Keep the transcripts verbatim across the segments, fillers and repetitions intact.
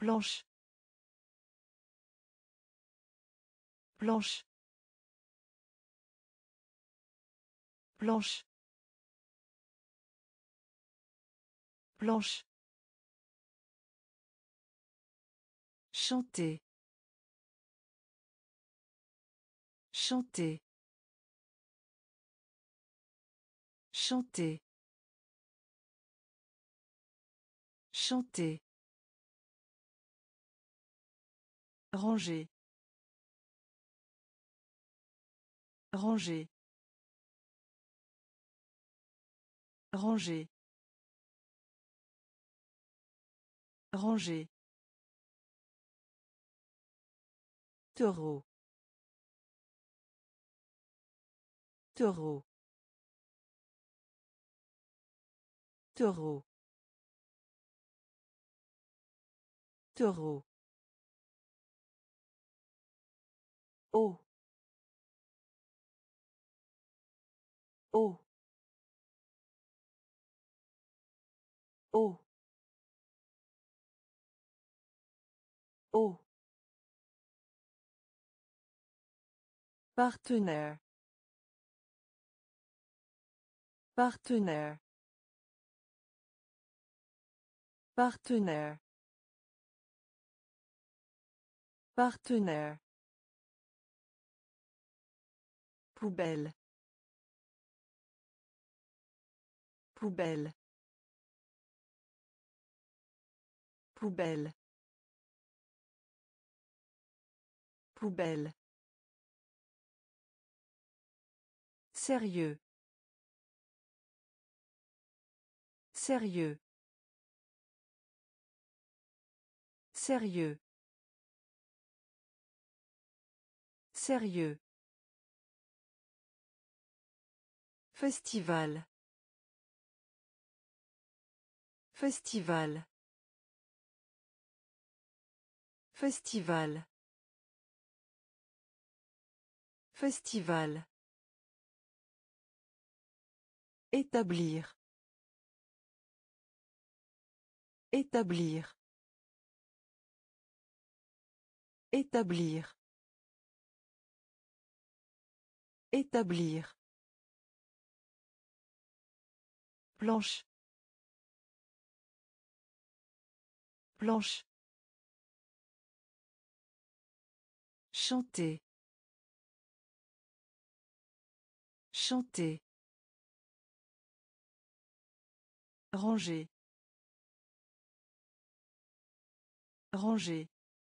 Blanche. Blanche. Blanche. Blanche. Chanter. Chanter. Chanter. Chanter. Ranger. Ranger. Ranger. Ranger. Taureau. Taureau. Taureau. Taureau. Oh. Oh. Oh. Oh. Partenaire. Partenaire. Partenaire. Partenaire. Poubelle. Poubelle. Poubelle. Poubelle. Sérieux. Sérieux. Sérieux. Sérieux. Festival. Festival. Festival. Festival. Établir. Établir. Établir. Établir. Blanche. Blanche. Chanter. Chanter. Ranger. Ranger.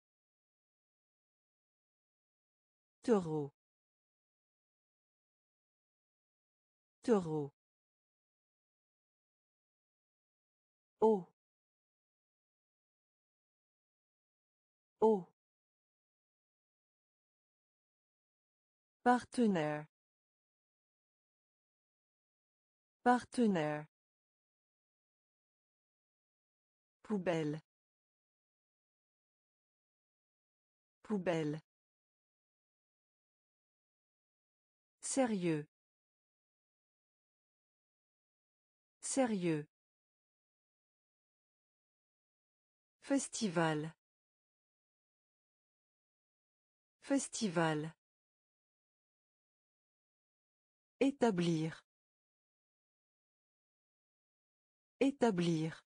Taureau. Taureau. Oh. Oh. Partenaire. Partenaire. Poubelle. Poubelle. Sérieux. Sérieux. Festival. Festival. Établir. Établir.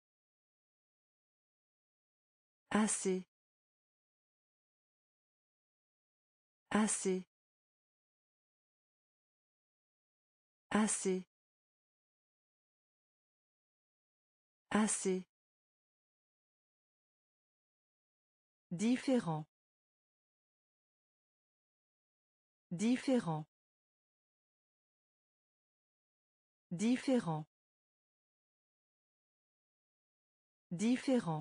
Assez. Assez. Assez. Assez. Différent. Différent. Différent. Différent.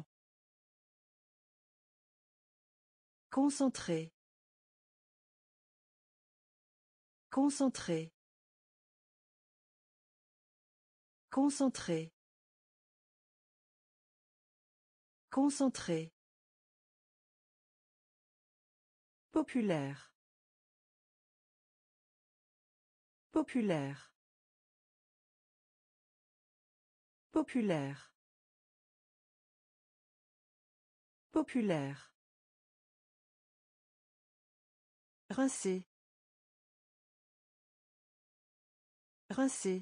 Concentré. Concentré. Concentré. Concentré. Populaire. Populaire. Populaire. Populaire. Rincer. Rincer.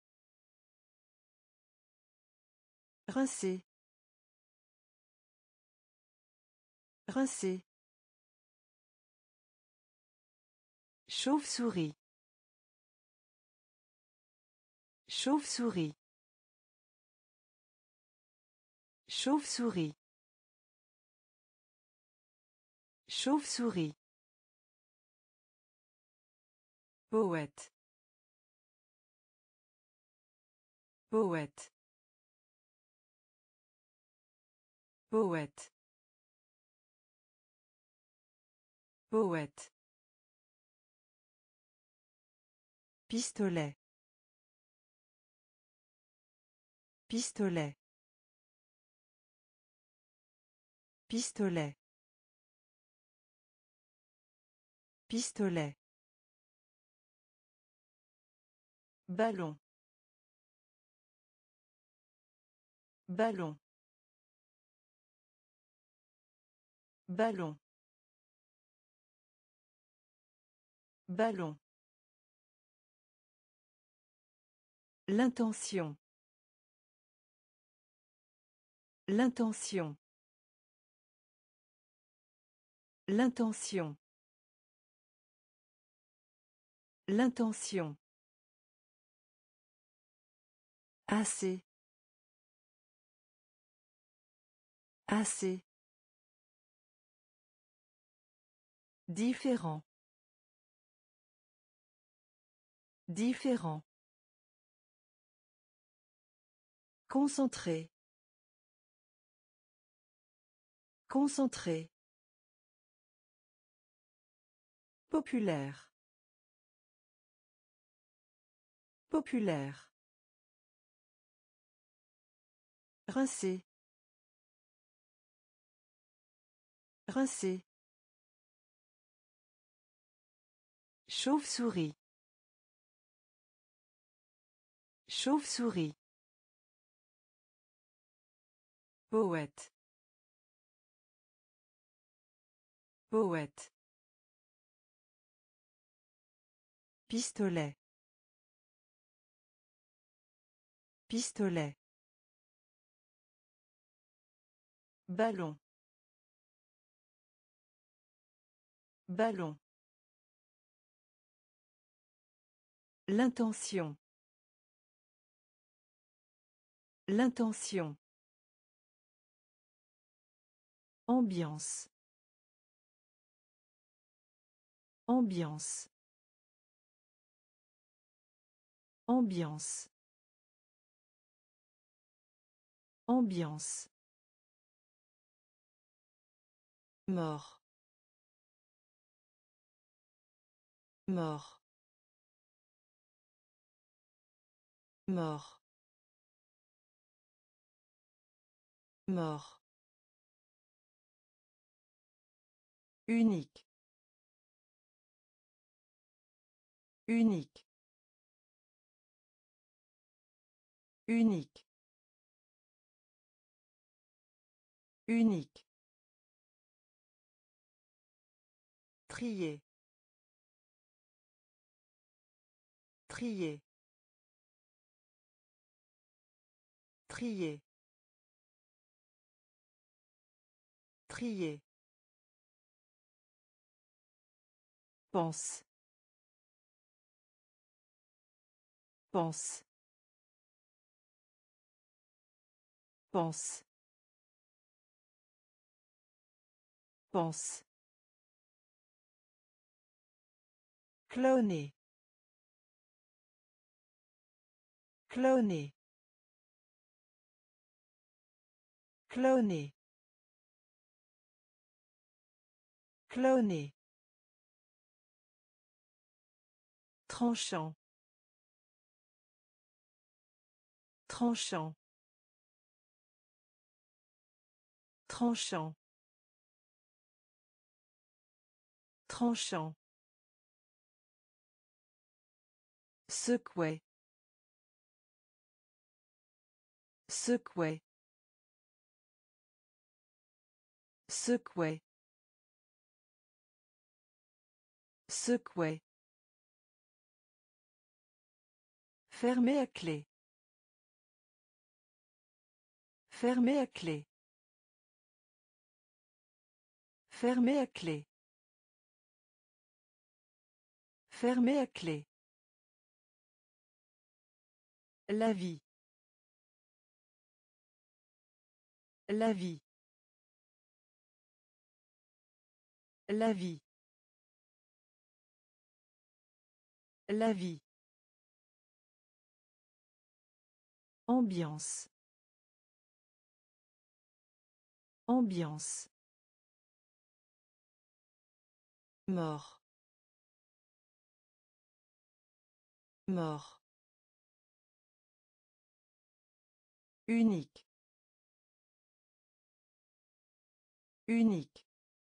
Rincer. Rincer. Chauve-souris. Chauve-souris. Chauve-souris. Chauve-souris. Poète. Poète. Poète. Poète. Pistolet. Pistolet. Pistolet. Pistolet. Ballon. Ballon. Ballon. Ballon. L'intention. L'intention. L'intention. L'intention. Assez. Assez. Différent. Différent. Concentré. Concentré. Populaire. Populaire. Rincer. Rincer. Chauve-souris. Chauve-souris. Poète. Poète. Pistolet. Pistolet. Ballon. Ballon. L'intention. L'intention. Ambiance. Ambiance. Ambiance. Ambiance. Mort. Mort. Mort. Mort. Unique. Unique. Unique. Unique. Trier. Trier. Trier. Trier. Pense. Pense. Pense. Pense. Cloner. Cloner. Cloner. Cloner. Tranchant. Tranchant. Tranchant. Tranchant. Secouer. Secouer. Secouer. Secouer. Fermer à clé. Fermer à clé. Fermer à clé. Fermer à clé. La vie. La vie. La vie. La vie. Ambiance. Ambiance. Mort. Mort. Unique. Unique.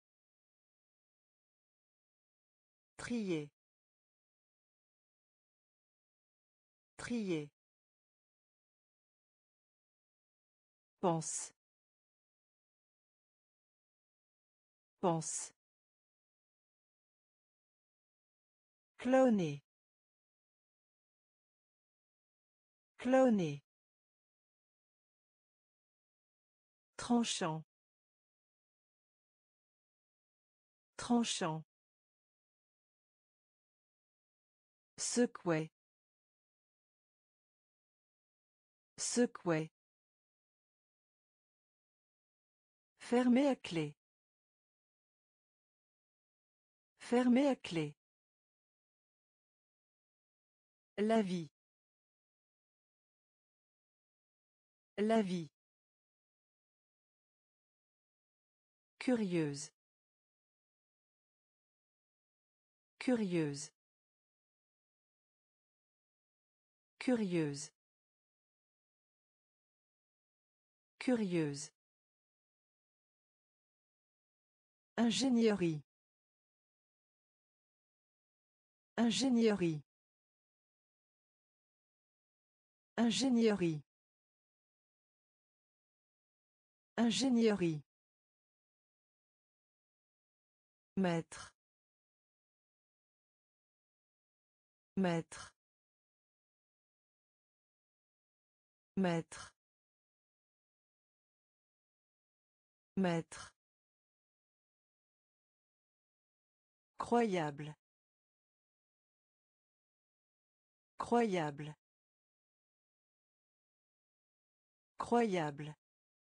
Trier. Trier. Pense. Pense. Cloner. Cloner. Tranchant. Tranchant. Secouer. Secouer. Fermer à clé. Fermer à clé. La vie. La vie. Curieuse. Curieuse. Curieuse. Curieuse. Ingénierie. Ingénierie. Ingénierie. Ingénierie. Maître. Maître. Maître. Maître. Croyable. Croyable. Croyable.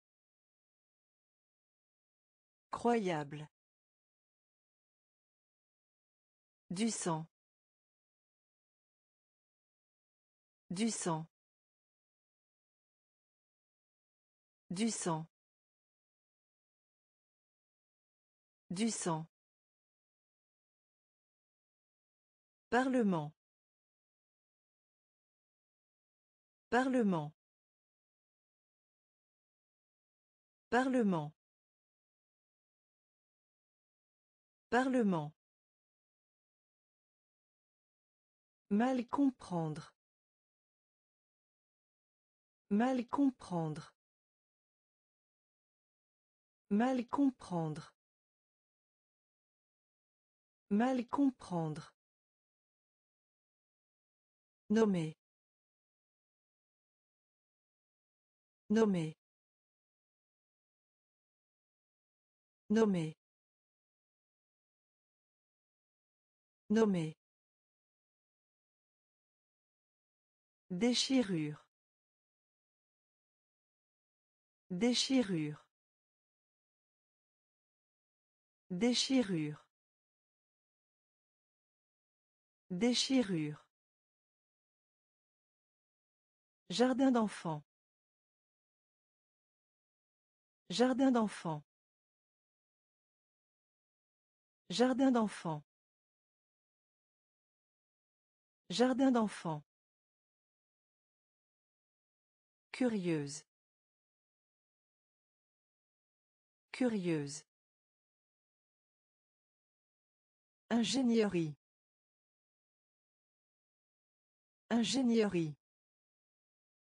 Croyable. Du sang. Du sang. Du sang. Du sang. Parlement. Parlement. Parlement. Parlement. Mal comprendre. Mal comprendre. Mal comprendre. Mal comprendre. Nommer. Nommer. Nommer. Nommer. Déchirure. Déchirure. Déchirure. Déchirure. Jardin d'enfants. Jardin d'enfants. Jardin d'enfants. Jardin d'enfants. Curieuse. Curieuse. Ingénierie. Ingénierie.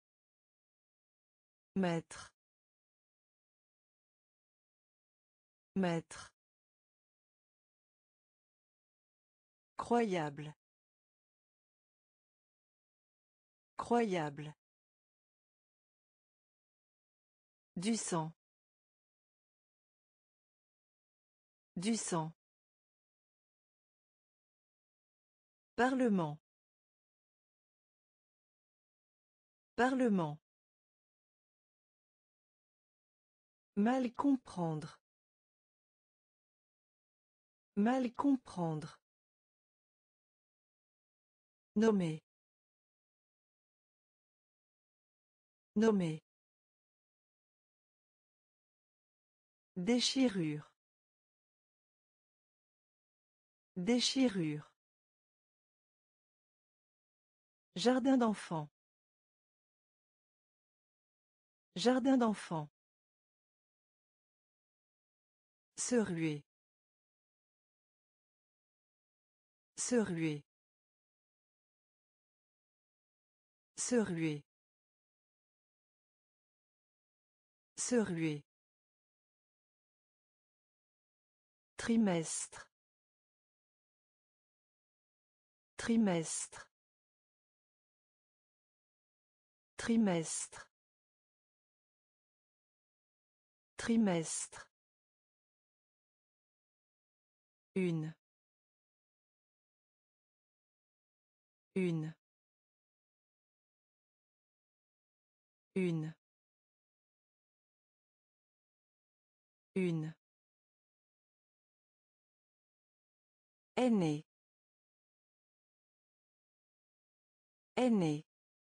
Maître. Maître. Croyable. Croyable. Du sang. Du sang. Parlement. Parlement. Mal comprendre. Mal comprendre. Nommer. Nommer. Déchirure. Déchirure. Jardin d'enfants. Jardin d'enfants. Se ruer. Se ruer. Se ruer. Se ruer. Trimestre. Trimestre. Trimestre. Trimestre. Une. Une. Une. Une. Aîné. Aîné.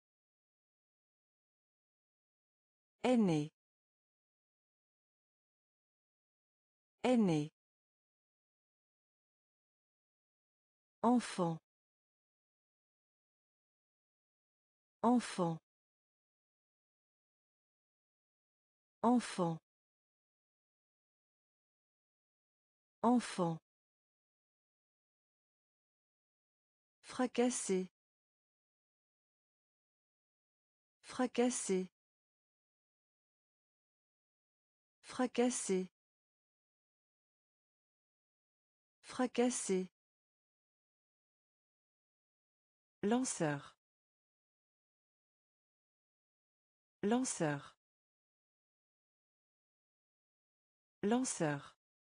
Aîné. Aîné. Enfant. Enfant. Enfant. Enfant. Fracassé. Fracassé. Fracassé. Fracassé. Lanceur. Lanceur. Lanceur.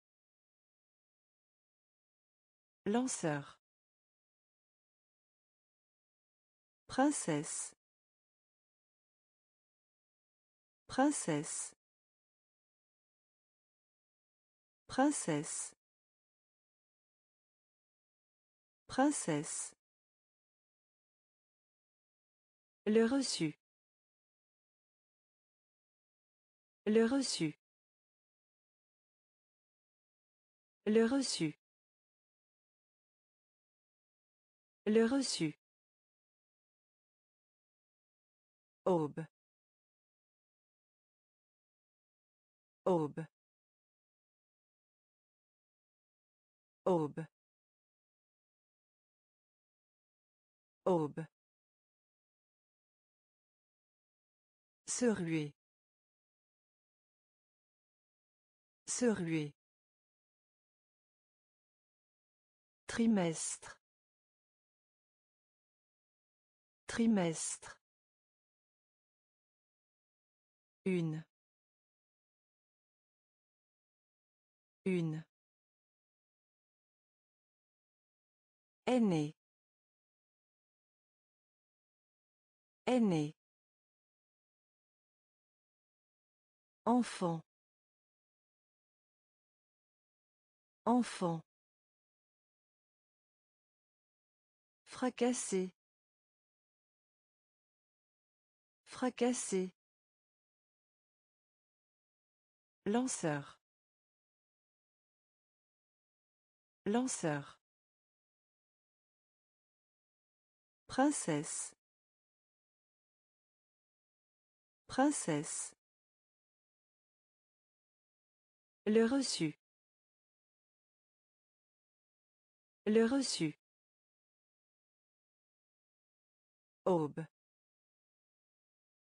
Lanceur. Princesse. Princesse. Princesse. Princesse. Le reçu. Le reçu. Le reçu. Le reçu. Aube. Aube. Aube. Aube. Se ruer. Se ruer. Trimestre. Trimestre. Une. Une. Aîné. Aîné. Enfant. Enfant. Fracassé. Fracassé. Lanceur. Lanceur. Princesse. Princesse. Le reçu. Le reçu. Aube.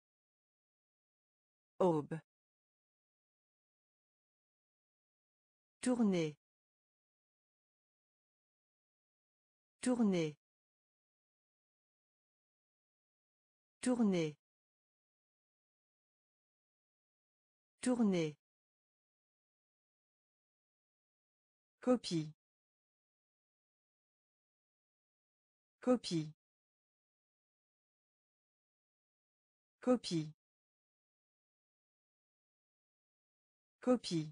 Aube. Tourner. Tourner. Tourner. Tourner. Copie. Copie. Copie. Copie.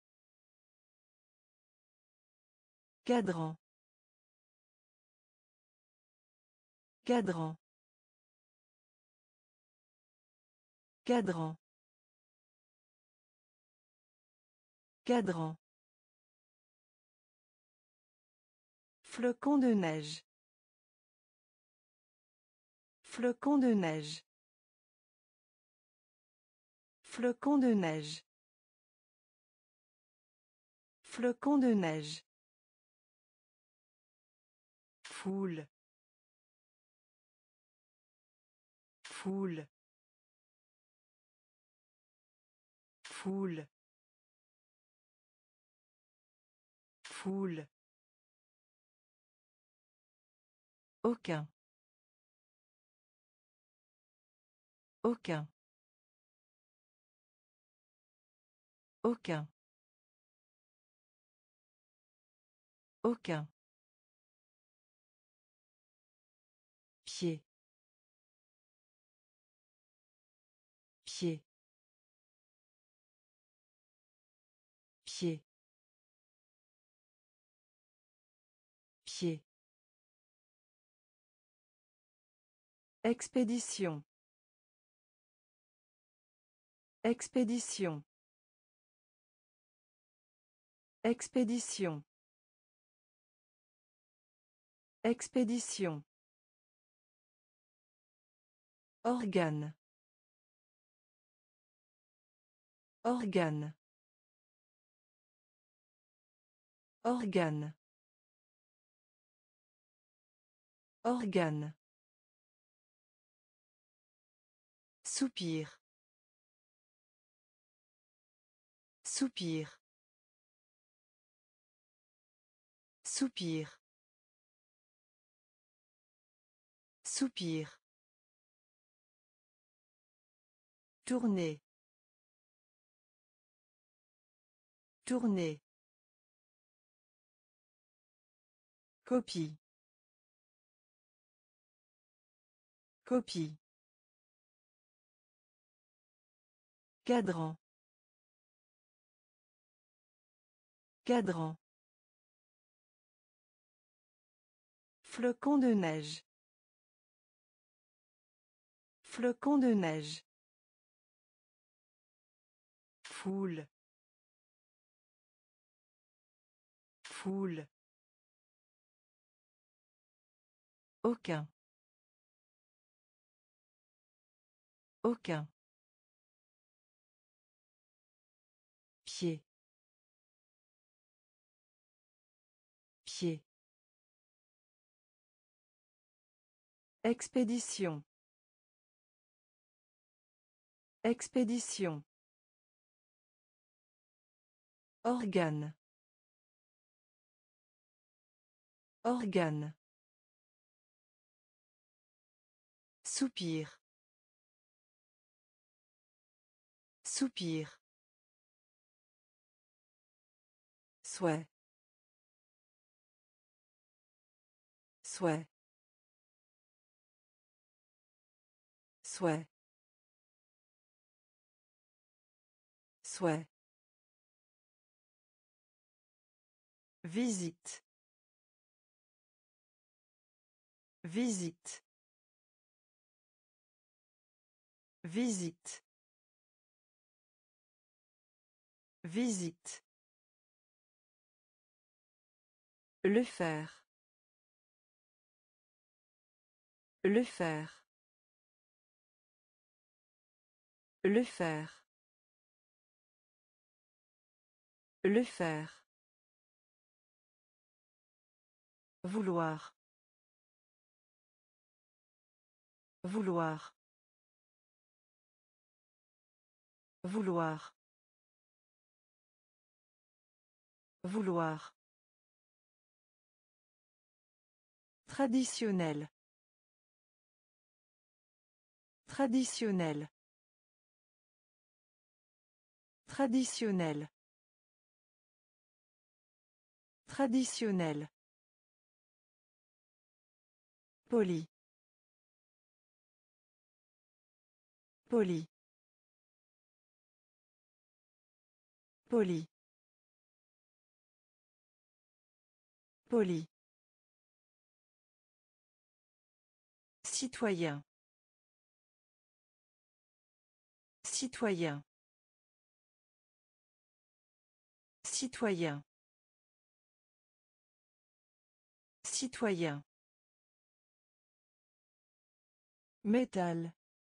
Cadran. Cadran. Cadran. Cadran. Flocon de neige. Flocon de neige. Flocon de neige. Flocon de neige. Foule. Foule. Foule. Foule. Aucun. Aucun. Aucun. Aucun. Pied. Pied. Pied. Pied. Expédition. Expédition. Expédition. Expédition. Organe. Organe. Organe. Organe. Soupir. Soupir. Soupir. Soupir. Tourner. Tourner. Copie. Copie. Cadran. Cadran. Flocon de neige. Flocon de neige. Foule. Foule. Aucun. Aucun. Pied. Pied. Expédition. Expédition. Organe. Organe. Soupir. Soupir. Souhait. Souhait. Souhait. Souhait. Visite. Visite. Visite. Visite. Le faire. Le faire. Le faire. Le faire. Vouloir. Vouloir. Vouloir. Vouloir. Traditionnel. Traditionnel. Traditionnel. Traditionnel. Poli. Poli. Poli. Poli. Citoyen. Citoyen. Citoyen. Citoyen. Métal.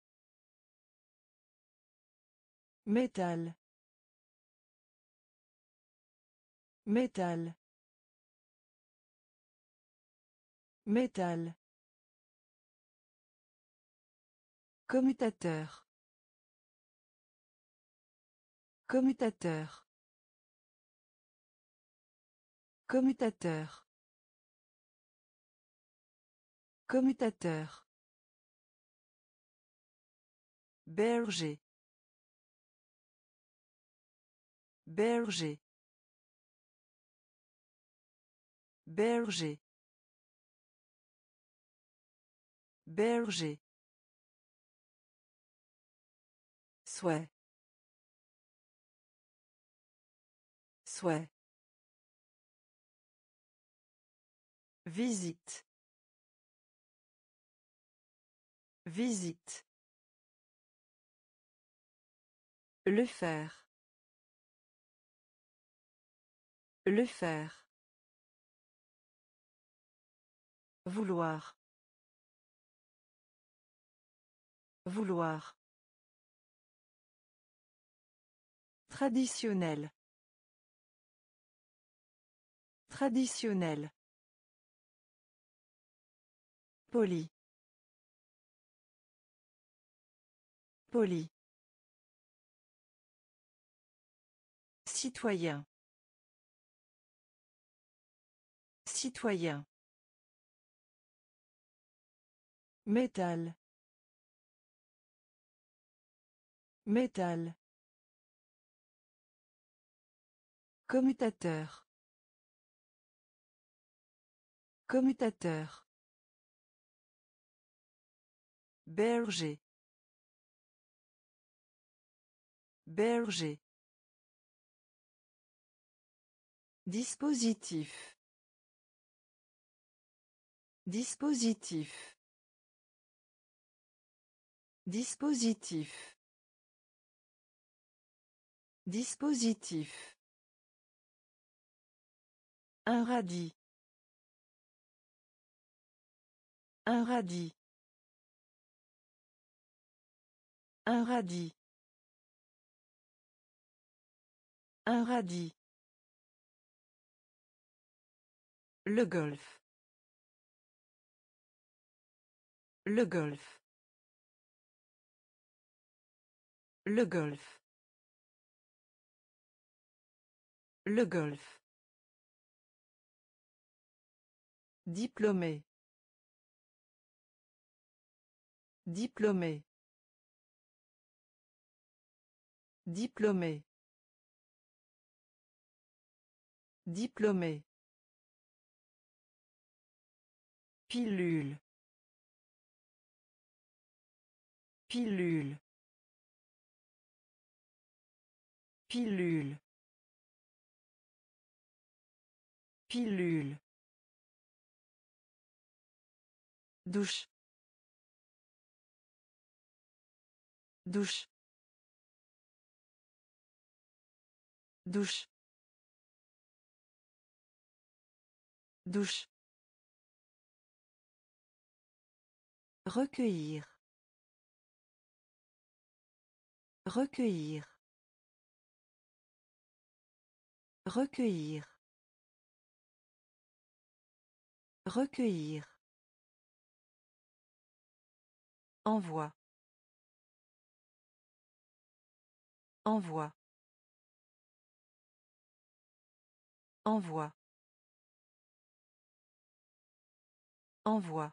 Métal. Métal. Métal. Commutateur. Commutateur. Commutateur. Commutateur. Berger. Berger. Berger. Berger. Souhait. Souhait. Visite. Visite. Le faire. Le faire. Vouloir. Vouloir. Traditionnel. Traditionnel. Poli. Poli. Citoyen. Citoyen. Métal. Métal. Commutateur. Commutateur. Berger. Berger. Dispositif. Dispositif. Dispositif. Dispositif. Un radis. Un radis. Un radis. Un radis. Le golf. Le golf. Le golf. Le golf. Diplômé. Diplômé. Diplômé. Diplômé. Pilule. Pilule. Pilule. Pilule. Douche. Douche. Douche. Douche. Recueillir. Recueillir. Recueillir. Recueillir. Envoi. Envoi. Envoi. Envoi.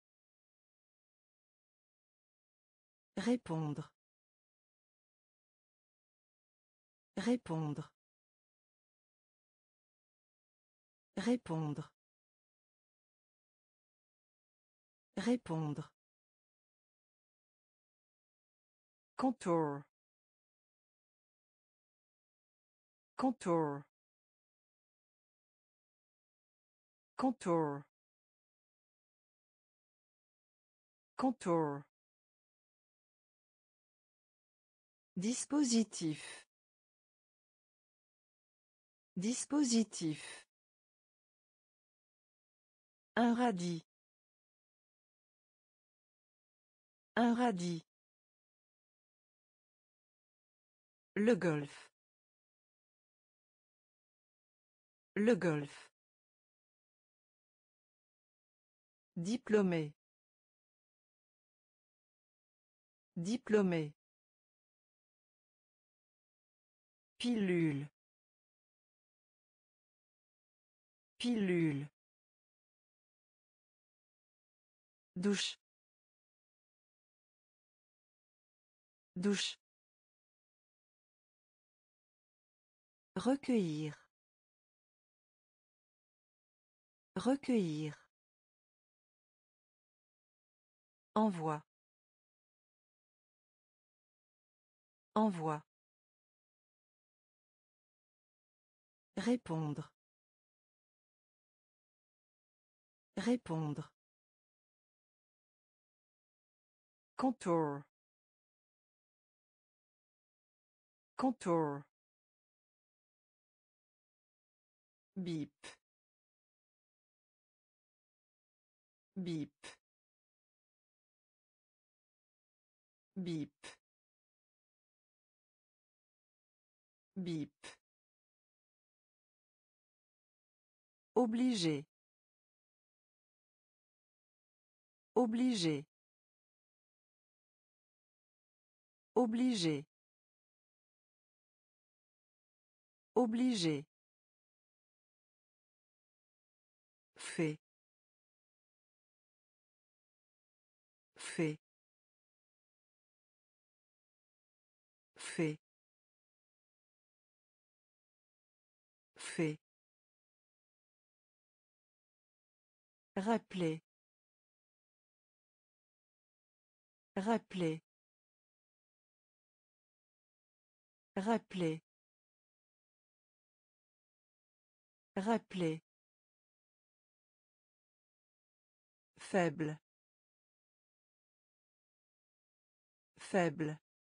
Répondre. Répondre. Répondre. Répondre. Contour. Contour. Contour. Contour. Dispositif. Dispositif. Un radis. Un radis. Le golf. Le golf. Diplômé. Diplômé. Pilule. Pilule. Douche. Douche. Recueillir. Recueillir. Envoi. Envoi. Répondre. Répondre. Contour. Contour. Bip. Bip. Bip. Bip. Obligé. Obligé. Obligé. Obligé. Fait. Fait. Fait. Fait. Rappeler. Rappeler. Rappeler. Rappeler. Faible. Faible.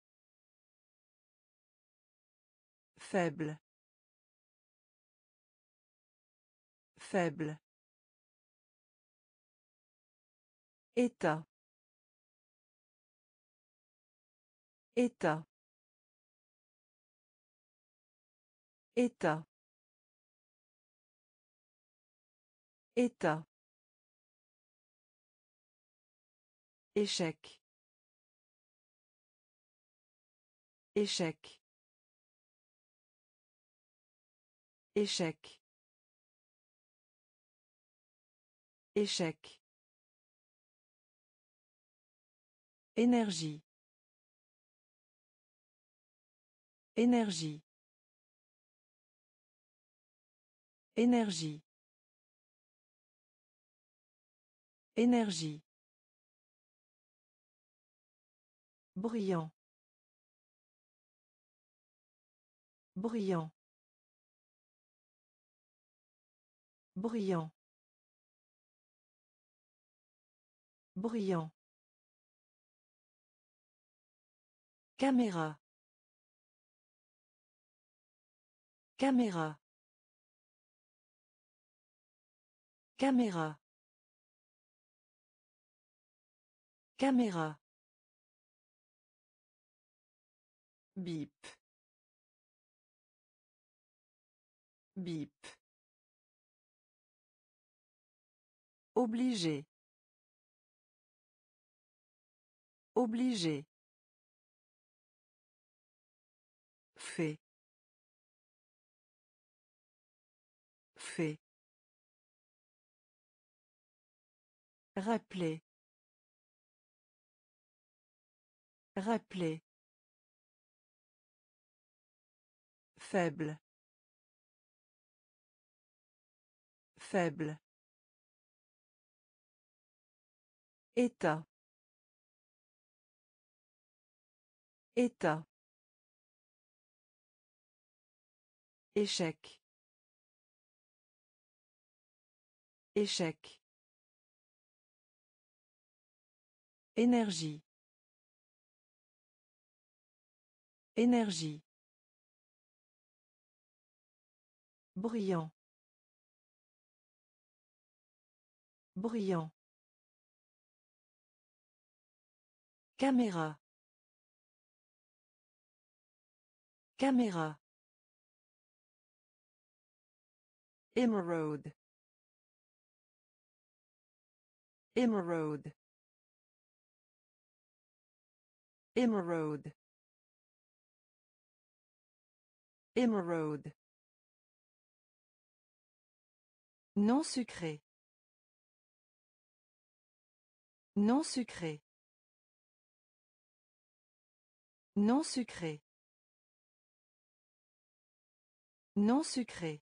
Faible. Faible. État. État. État. État. Échec. Échec. Échec. Échec. Énergie. Énergie. Énergie. Énergie. Bruyant. Bruyant. Bruyant. Bruyant. Caméra. Caméra. Caméra. Caméra. Bip. Bip. Obligé. Obligé. Fait. Étouffer. Rappeler. Rappeler. Faible. Faible. État. État. Échec. Échec. Énergie. Énergie. Bruyant. Bruyant. Caméra. Caméra. Émeraude. Émeraude. Émeraude. Émeraude. Non sucré. Non sucré. Non sucré. Non sucré.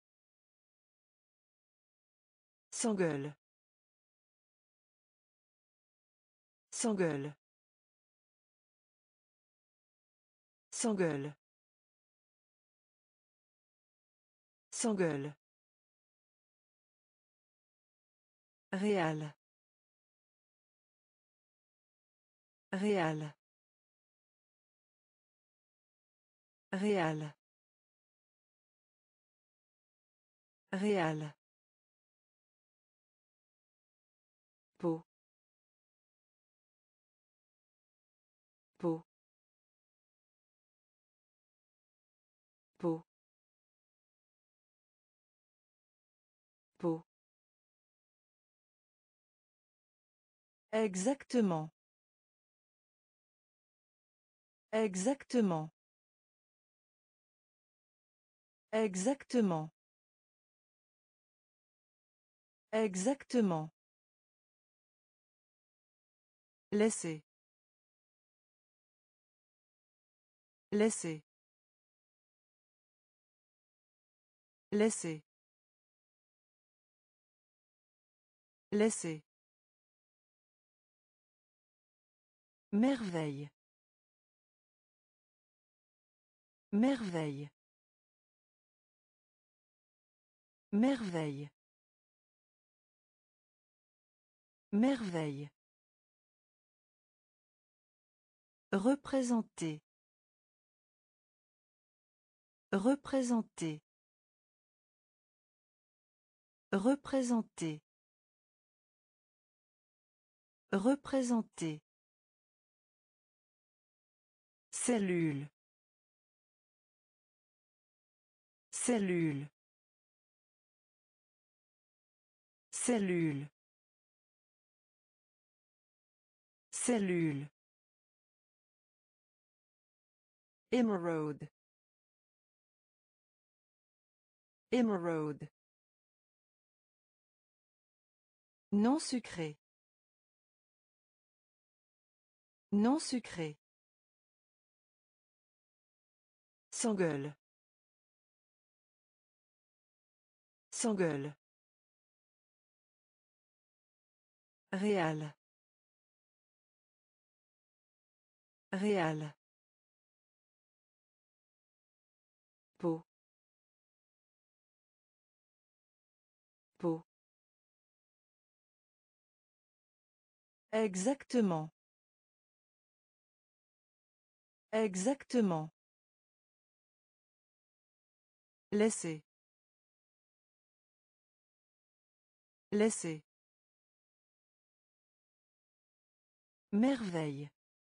S'engueule. S'engueule. S'engueule. S'engueule. Réal. Réal. Réal. Réal. Peau. Peau. Peau. Peau. Exactement. Exactement. Exactement. Exactement. Laisser. Laisser. Laisser. Laisser. Merveille. Merveille. Merveille. Merveille. Représenter. Représenter. Représenter. Représenter. Cellule. Cellule. Cellule. Cellule. Émeraude. Émeraude. Non sucré. Non sucré. S'engueule. S'engueule. Réal. Réal. Peau. Peau. Exactement. Exactement. Laisser. Laisser. Merveille.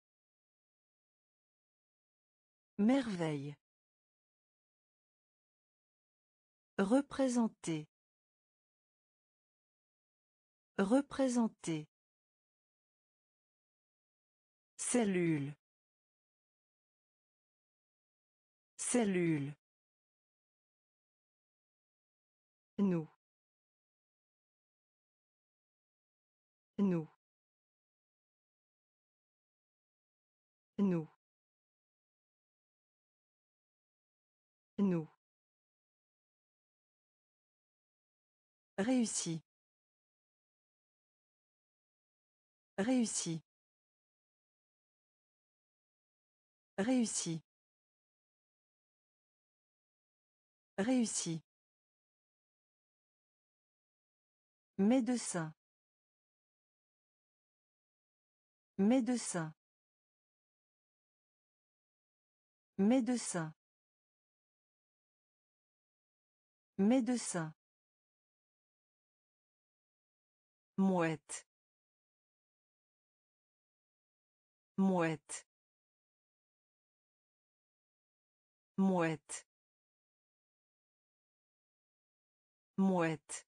Merveille. Représenter. Représenter. Cellule. Cellule. Nous. Nous. Nous. Nous. Réussi. Réussi. Réussi. Réussi. Médecin. Médecin. Médecin. Médecin. Mouette. Mouette. Mouette. Mouette.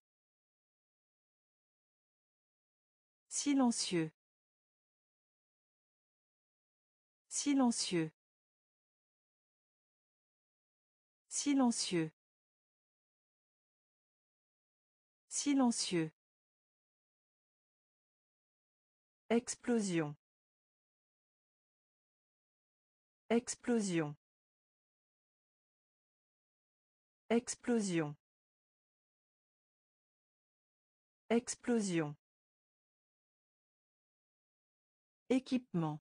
Silencieux. Silencieux. Silencieux. Silencieux. Explosion. Explosion. Explosion. Explosion. Équipement.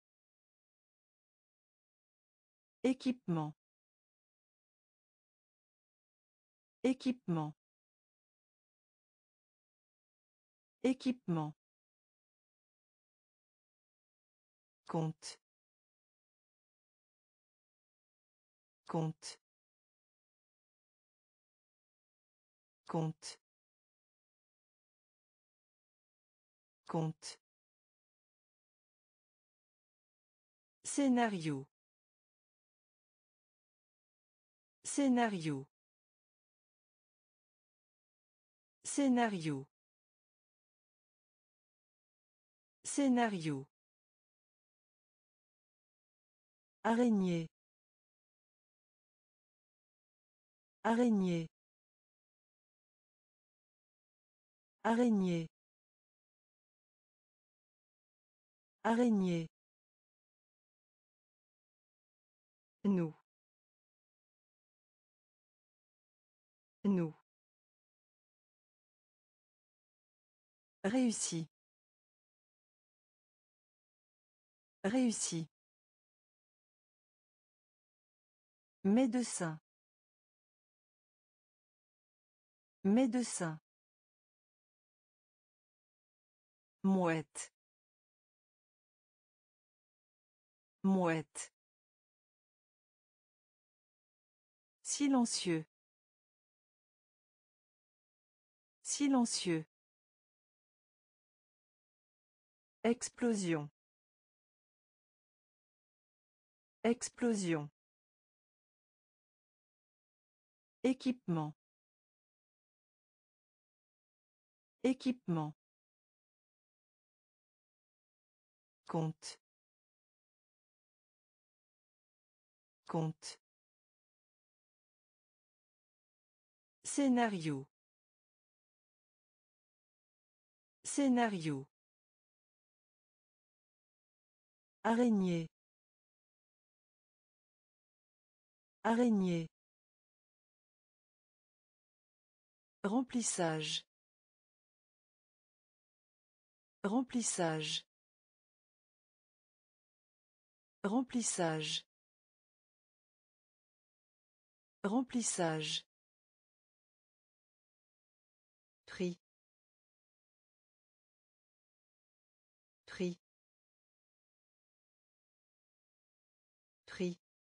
Équipement. Équipement. Équipement. Compte. Compte. Compte. Compte. Scénario. Scénario. Scénario. Scénario. Araignée. Araignée. Araignée. Araignée. Nous. Nous. Réussi. Réussi. Médecin. Médecin. Mouette. Mouette. Silencieux. Silencieux. Explosion. Explosion. Équipement. Équipement. Compte. Compte. Scénario. Scénario. Araignée. Araignée. Remplissage. Remplissage. Remplissage. Remplissage. Prix. Prix. Prix.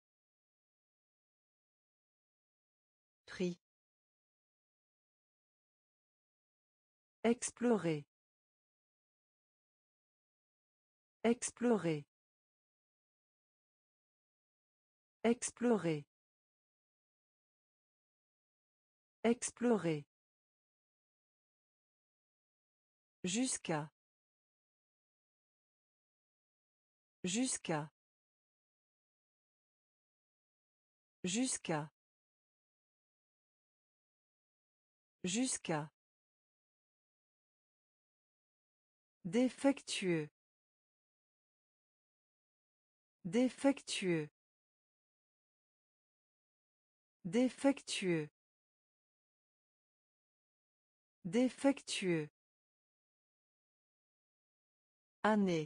Prix. Explorer. Explorer. Explorer. Explorer. Jusqu'à. Jusqu'à. Jusqu'à. Jusqu'à. Défectueux. Défectueux. Défectueux. Défectueux. Année.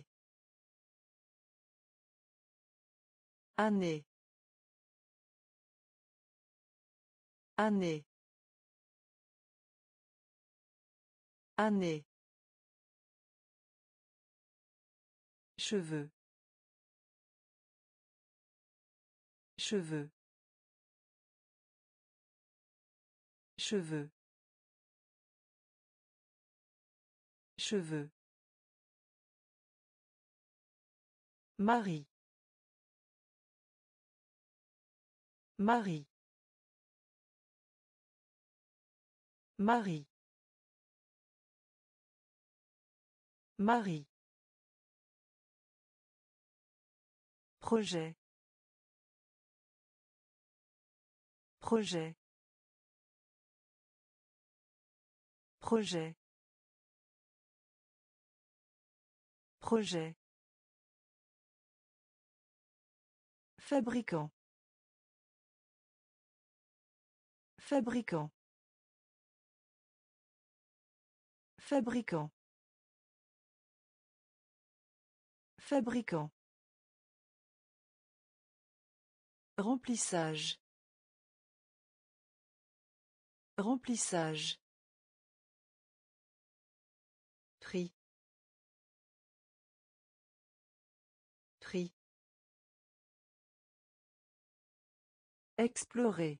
Année. Année. Année. Cheveux. Cheveux. Cheveux. Cheveux. Marie. Marie. Marie. Marie. Projet. Projet. Projet. Projet. Fabricant. Fabricant. Fabricant. Fabricant. Remplissage. Remplissage. Prix. Prix. Explorer.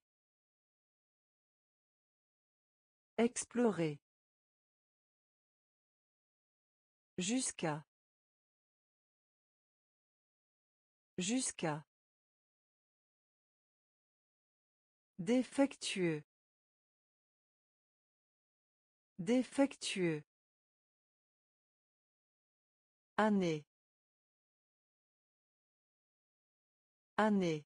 Explorer. Jusqu'à. Jusqu'à. Défectueux. Défectueux. Année. Année.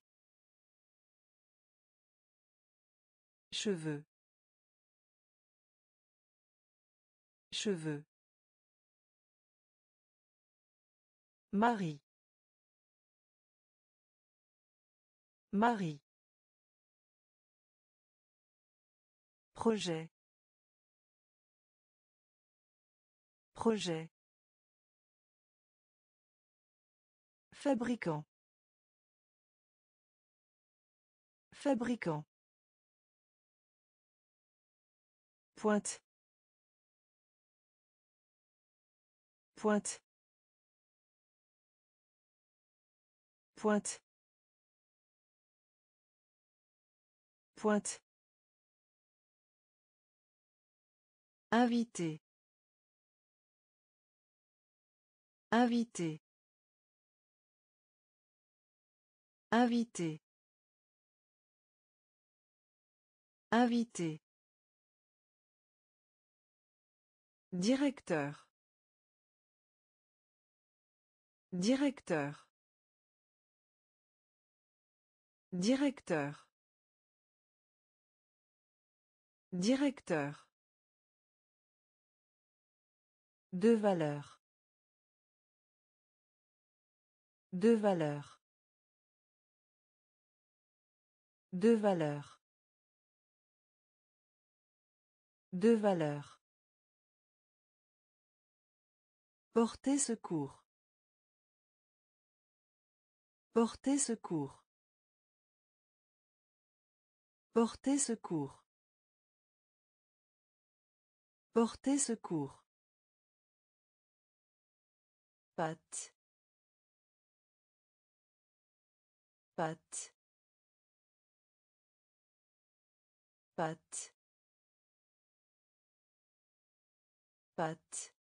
Cheveux. Cheveux. Marie. Marie. Projet. Projet. Fabricant. Fabricant. Pointe. Pointe. Pointe. Pointe. Invité. Invité. Invité. Invité. Directeur. Directeur. Directeur. Directeur. De valeur. De valeur. De valeur. De valeur. Porter secours. Porter secours. Porter secours. Porter secours. Pâte. Pâte. Pâte. Pâte.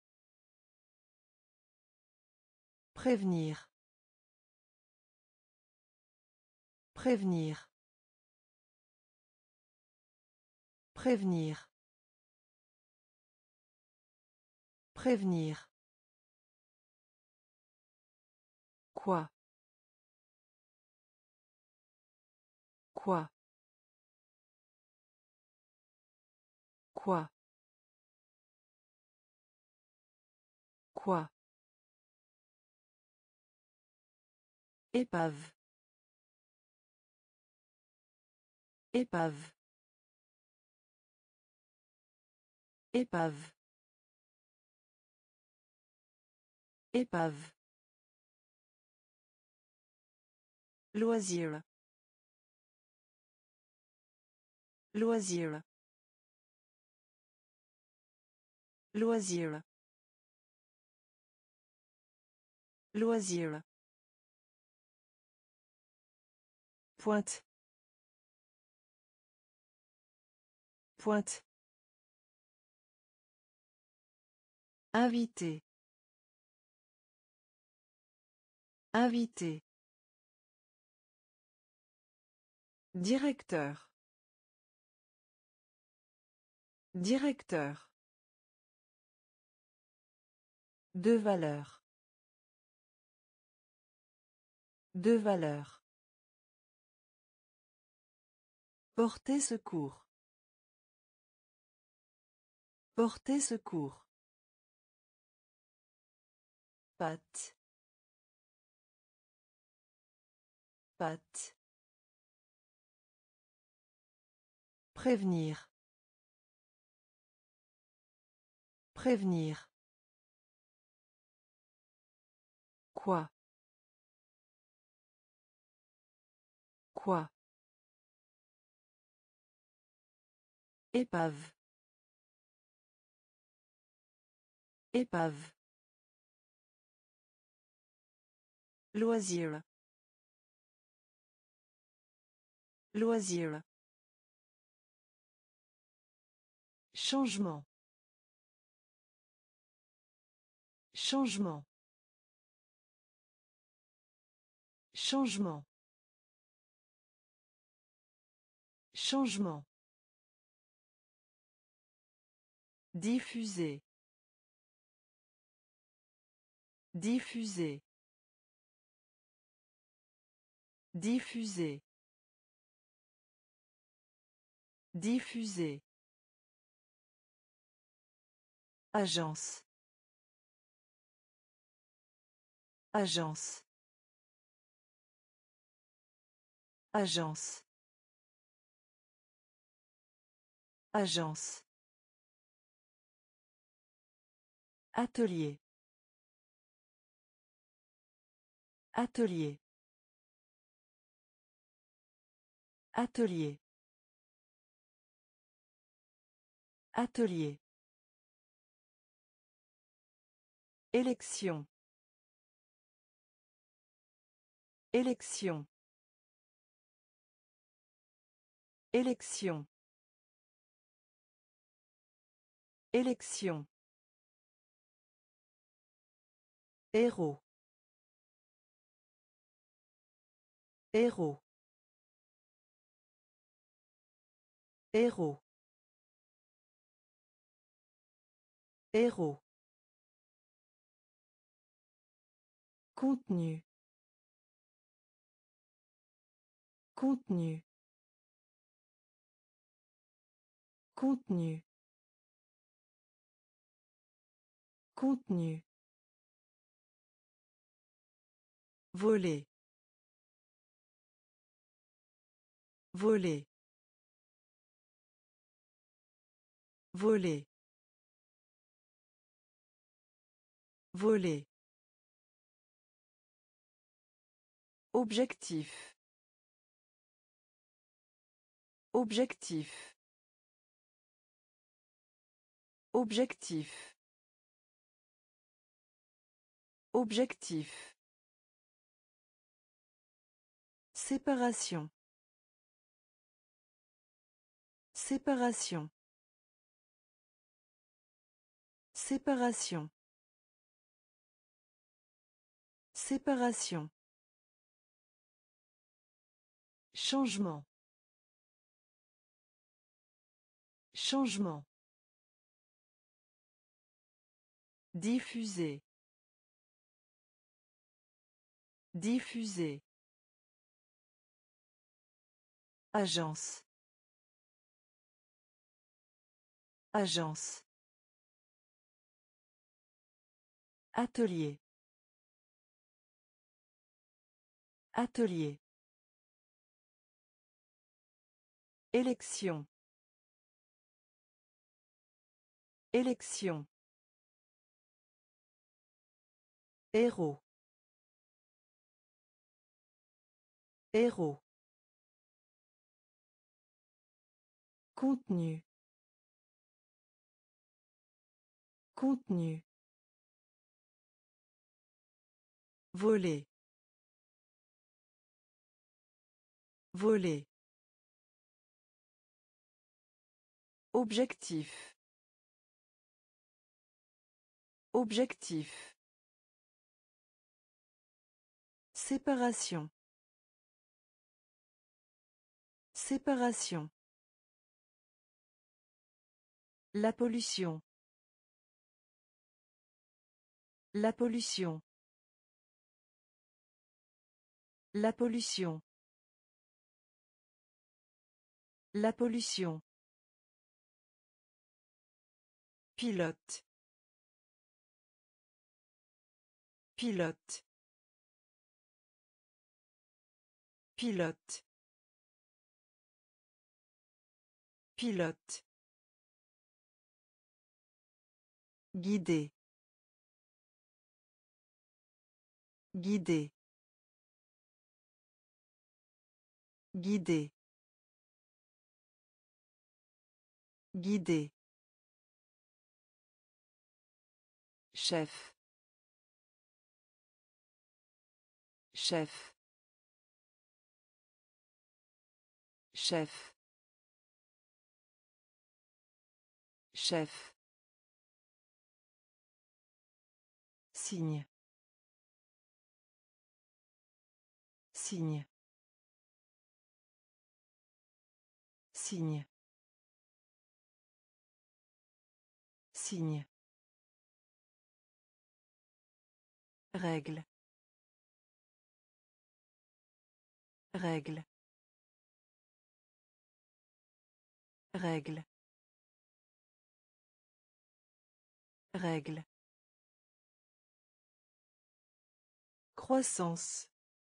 Prévenir. Prévenir. Prévenir. Prévenir. Quoi? Quoi? Quoi? Quoi? Épave. Épave. Épave. Épave. Loisir. Loisir. Loisir. Loisir. Pointe. Pointe. Invité. Invité. Directeur. Directeur. De valeur. De valeur. Porter secours. Porter secours. Pâte. Pâte. Prévenir. Prévenir. Quoi? Quoi? Épave. Épave. Loisir. Loisir. Changement. Changement. Changement. Changement. Diffuser. Diffuser. Diffuser. Diffuser. Agence. Agence. Agence. Agence. Atelier. Atelier. Atelier. Atelier. Élection. Élection. Élection. Élection. Héros. Héros. Héros. Héros. Contenu. Contenu. Contenu. Contenu. Voler. Voler. Voler. Voler. Objectif. Objectif. Objectif. Objectif. Séparation. Séparation. Séparation. Séparation. Changement. Changement. Diffuser. Diffuser. Agence. Agence. Atelier. Atelier. Élection. Élection. Héros. Héros. Contenu. Contenu. Voler. Voler. Objectif. Objectif. Séparation. Séparation. La pollution. La pollution. La pollution. La pollution. Pilote. Pilote. Pilote. Pilote. Guider. Guider. Guider. Guider. Chef. Chef. Chef. Chef. Signe. Signe. Signe. Signe. Règle. Règle. Règle. Règle. Croissance.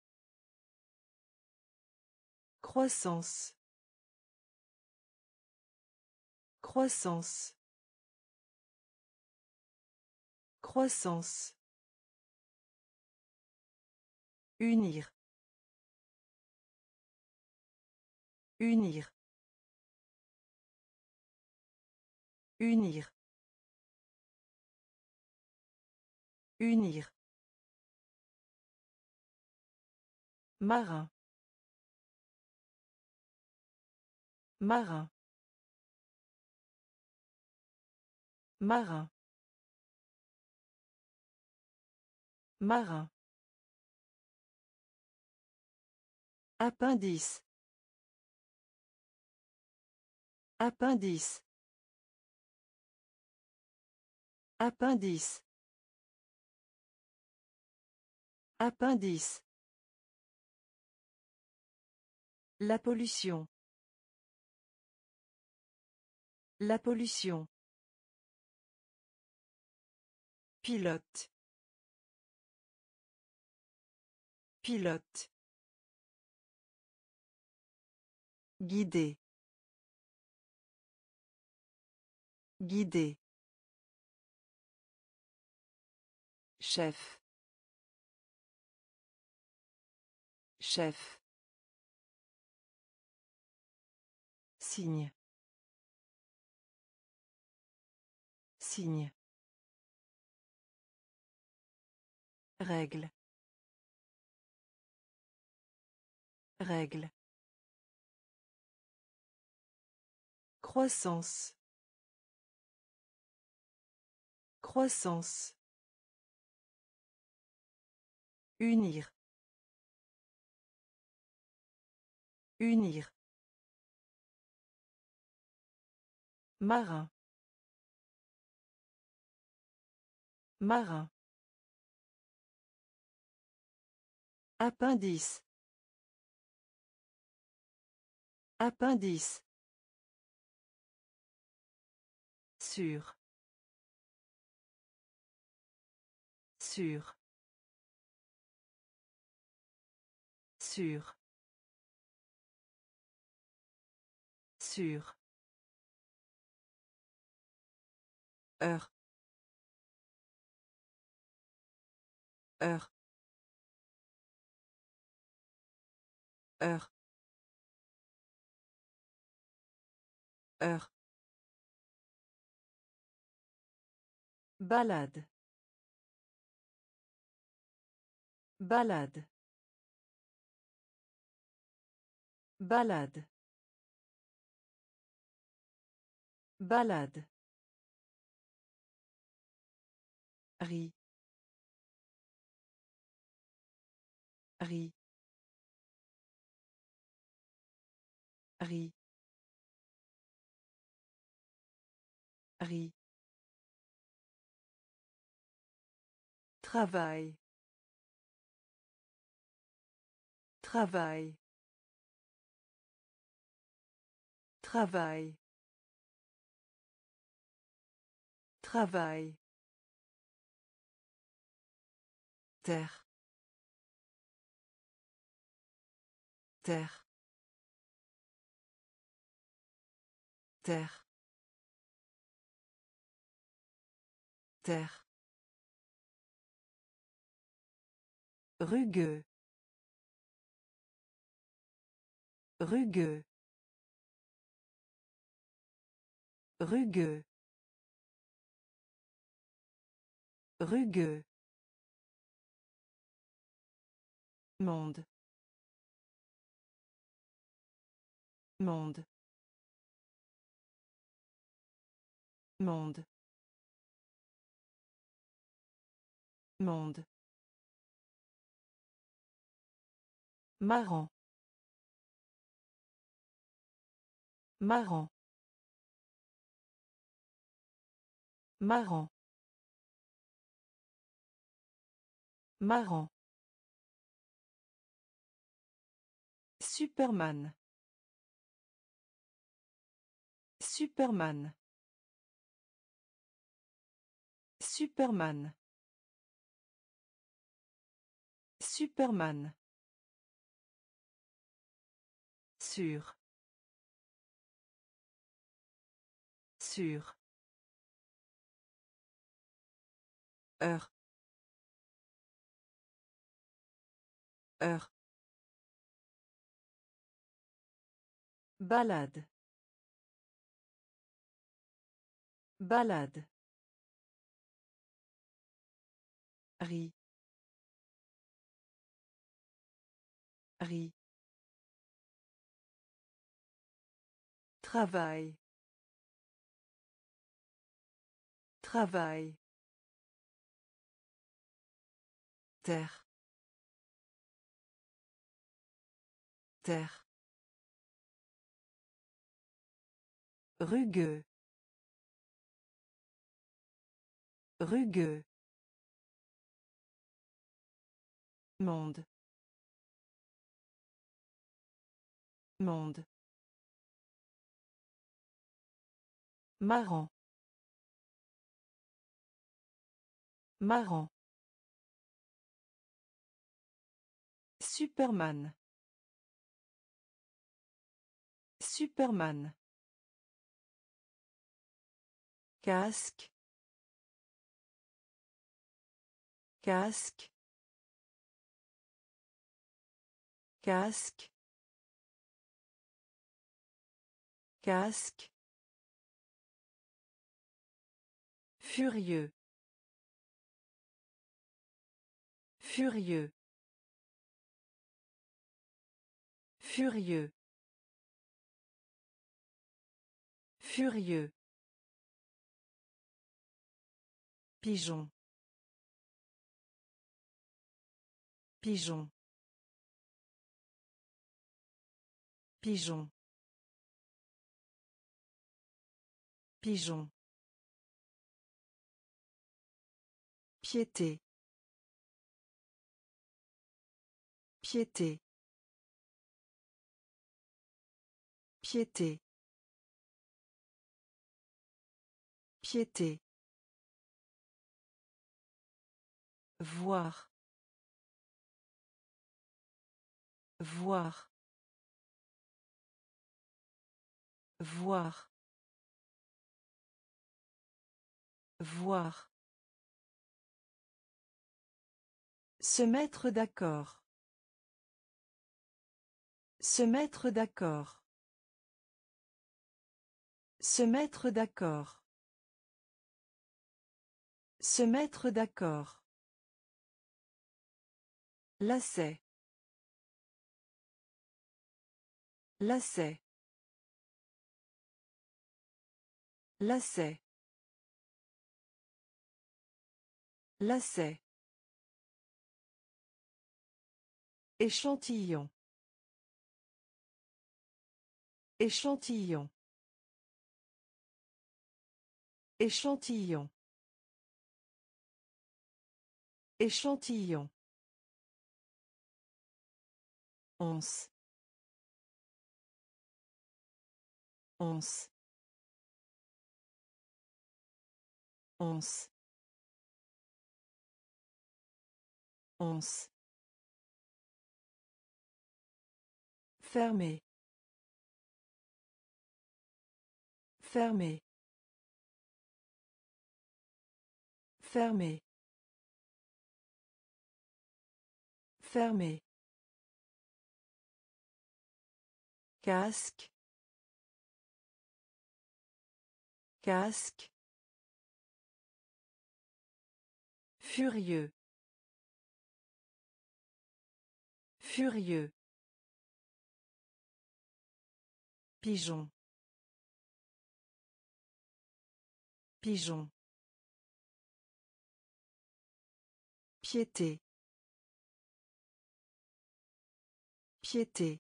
Croissance. Croissance. Croissance. Unir. Unir. Unir. Unir. Marin. Marin. Marin. Marin. Appendice. Appendice. Appendice. Appendice. La pollution. La pollution. Pilote. Pilote. Guider. Guider. Chef. Chef. Signe. Signe. Règle. Règle. Croissance. Croissance. Unir. Unir. Marin. Marin. Appendice. Appendice. Sûr. Sûr. Sûr. Sûr. Heure. Heure. Heure. Heure. Balade. Balade. Balade. Balade. Riz. Riz. Riz. Riz. Travail. Travail. Travail. Travail. Terre. Terre. Terre. Terre. Rugueux. Rugueux. Rugueux. Rugueux. Monde. Monde. Monde. Monde. Marrant. Marrant. Marrant. Marrant. Superman. Superman. Superman. Superman. Sûr. Sûr. Heure. Heure. Balade. Balade. Riz. Riz. Travail. Travail. Terre. Terre. Rugueux. Rugueux. Monde. Monde. Marrant. Marrant. Superman. Superman. Casque. Casque. Casque. Casque. Furieux. Furieux. Furieux. Furieux. Pigeon. Pigeon. Pigeon. Pigeon. Piété. Piété. Piété. Piété. Voir. Voir. Voir. Voir. Se mettre d'accord. Se mettre d'accord. Se mettre d'accord. Se mettre d'accord. Lacet. Lacet. Lacet. Lacet. Échantillon. Échantillon. Échantillon. Échantillon. Once. Once. Once. Once. Fermé. Fermé. Fermé. Fermé. Casque. Casque. Furieux. Furieux. Pigeon. Pigeon. Piété. Piété.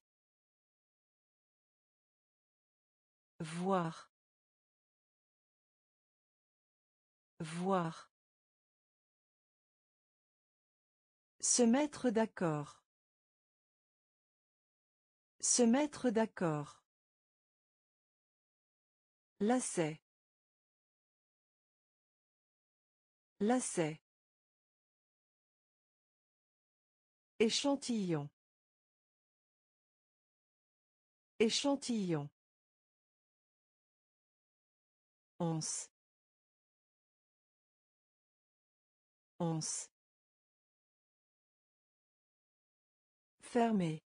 Voir. Voir. Se mettre d'accord. Se mettre d'accord. Lacet. Lacet. Échantillon. Échantillon. Once. Once. Fermé.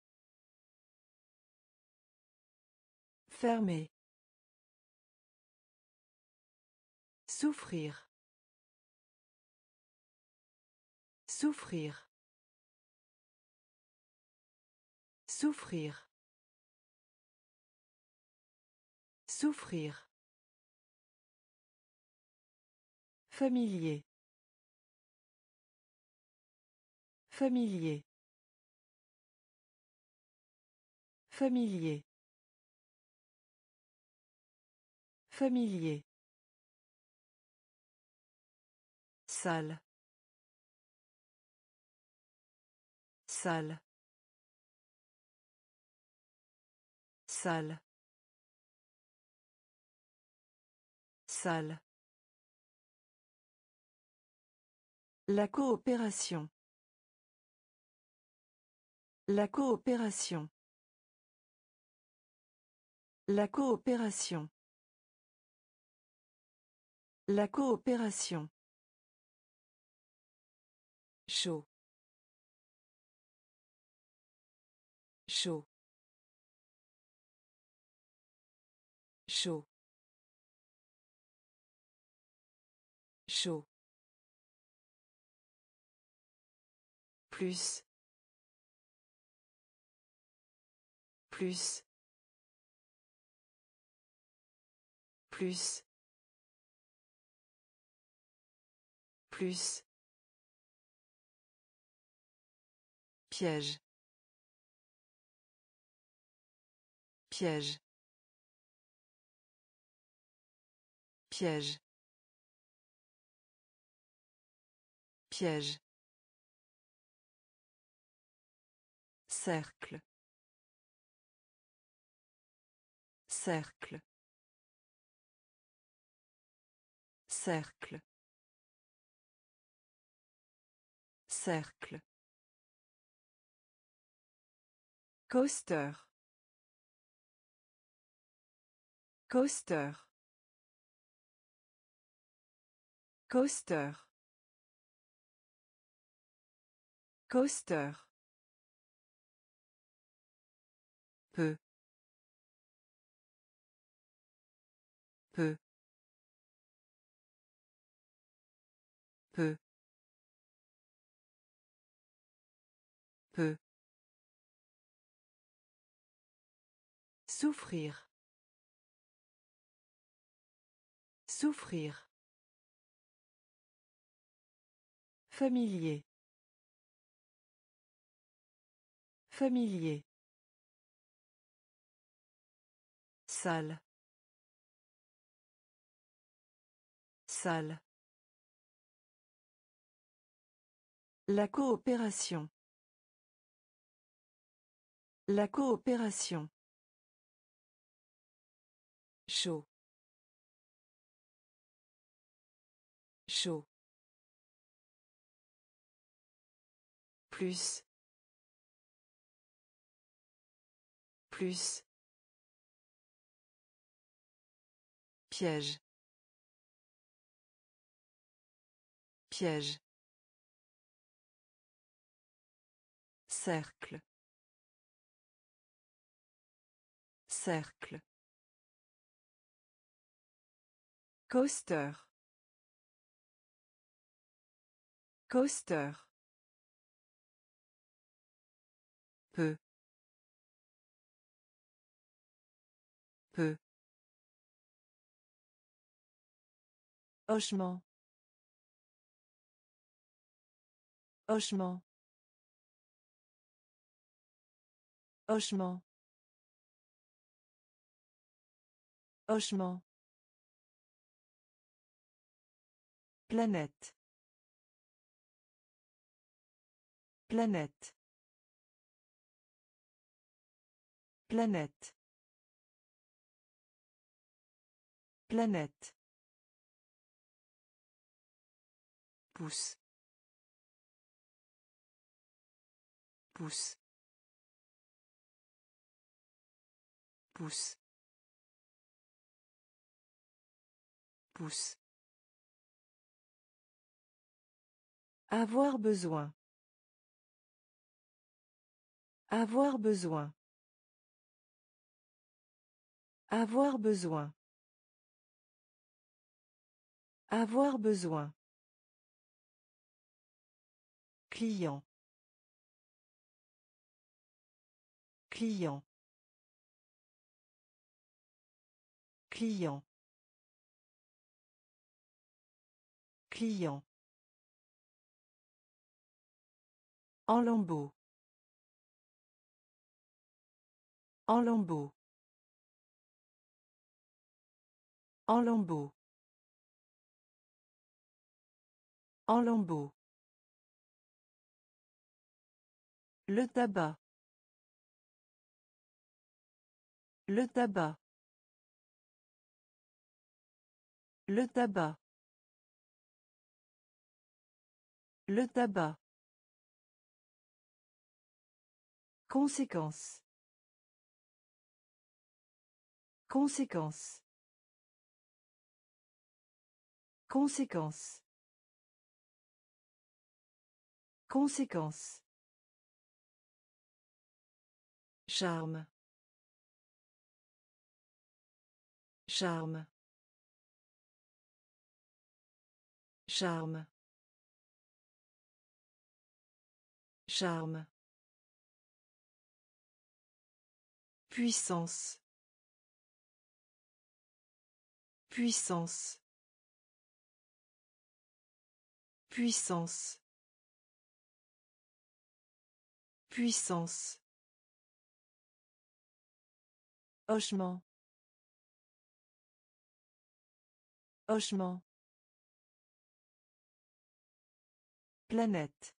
Fermé. Souffrir. Souffrir. Souffrir. Souffrir. Familier. Familier. Familier. Familier. Salle. Salle. Salle. Salle. La coopération. La coopération. La coopération. La coopération. Chaud. Chaud. Chaud. Chaud. Plus. Plus. Plus. Plus. Piège. Piège. Piège. Piège. Cercle. Cercle. Cercle. Cercle. Coaster. Coaster. Coaster. Coaster. Peu. Peu. Peu. Peu. Souffrir. Souffrir. Familier. Familier. Salle. Salle. La coopération. La coopération. Chaud. Chaud. Plus. Plus. Piège. Piège. Cercle. Cercle. Coaster. Coaster. Peu. Peu. Hochement. Hochement. Hochement. Hochement. Planète. Planète. Planète. Planète. Pouce. Pouce. Pouce. Pouce. Avoir besoin. Avoir besoin. Avoir besoin. Avoir besoin. Client. Client. Client. Client. En lambeaux. En lambeaux. En lambeaux. En lambeaux. Le tabac. Le tabac. Le tabac. Le tabac. Conséquence. Conséquence. Conséquence. Conséquence. Charme. Charme. Charme. Charme. Puissance. Puissance. Puissance. Puissance. Hochement. Hochement. Planète.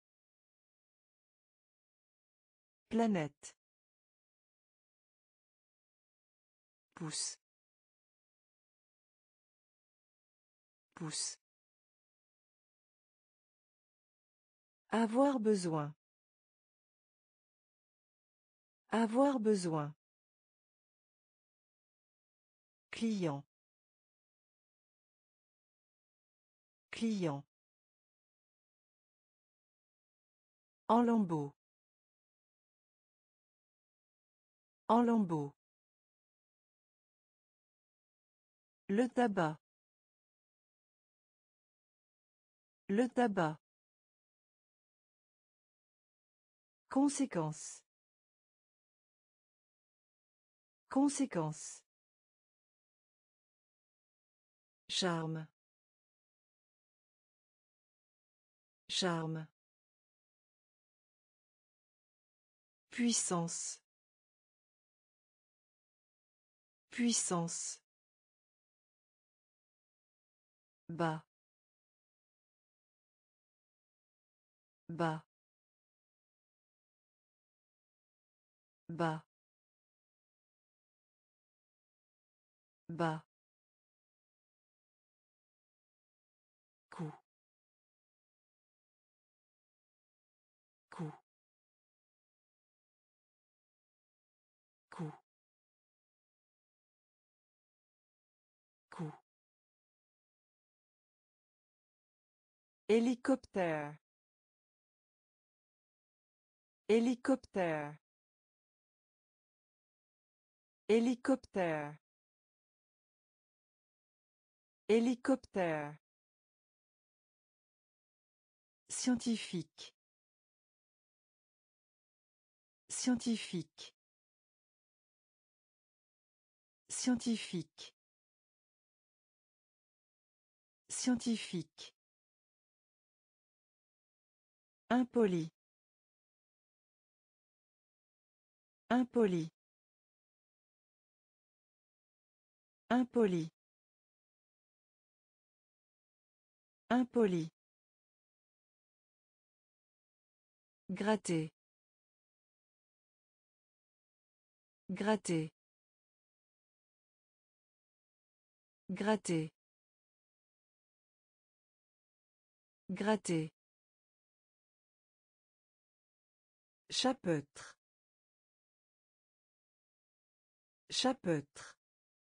Planète. Pouce. Pousse. Avoir besoin. Avoir besoin. Client. Client. En lambeaux. En lambeaux. Le tabac. Le tabac. Conséquence. Conséquence. Charme. Charme. Puissance. Puissance. Bas. Bas. Bas. Bas. Coup. Coup. Coup. Coup. Hélicoptère. Hélicoptère. Hélicoptère. Hélicoptère. Scientifique. Scientifique. Scientifique. Scientifique. Impoli. Impoli. Impoli. Impoli. Gratter. Gratter. Gratter. Gratter. Chapeautre. Chapeautre.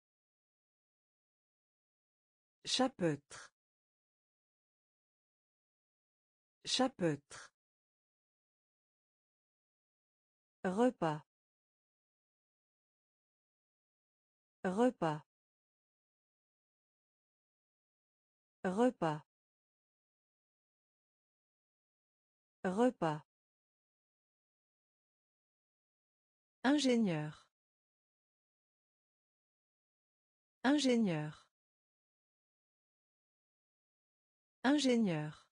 Chapeautre. Chapeautre. Repas. Repas. Repas. Repas. Ingénieur. Ingénieur. Ingénieur.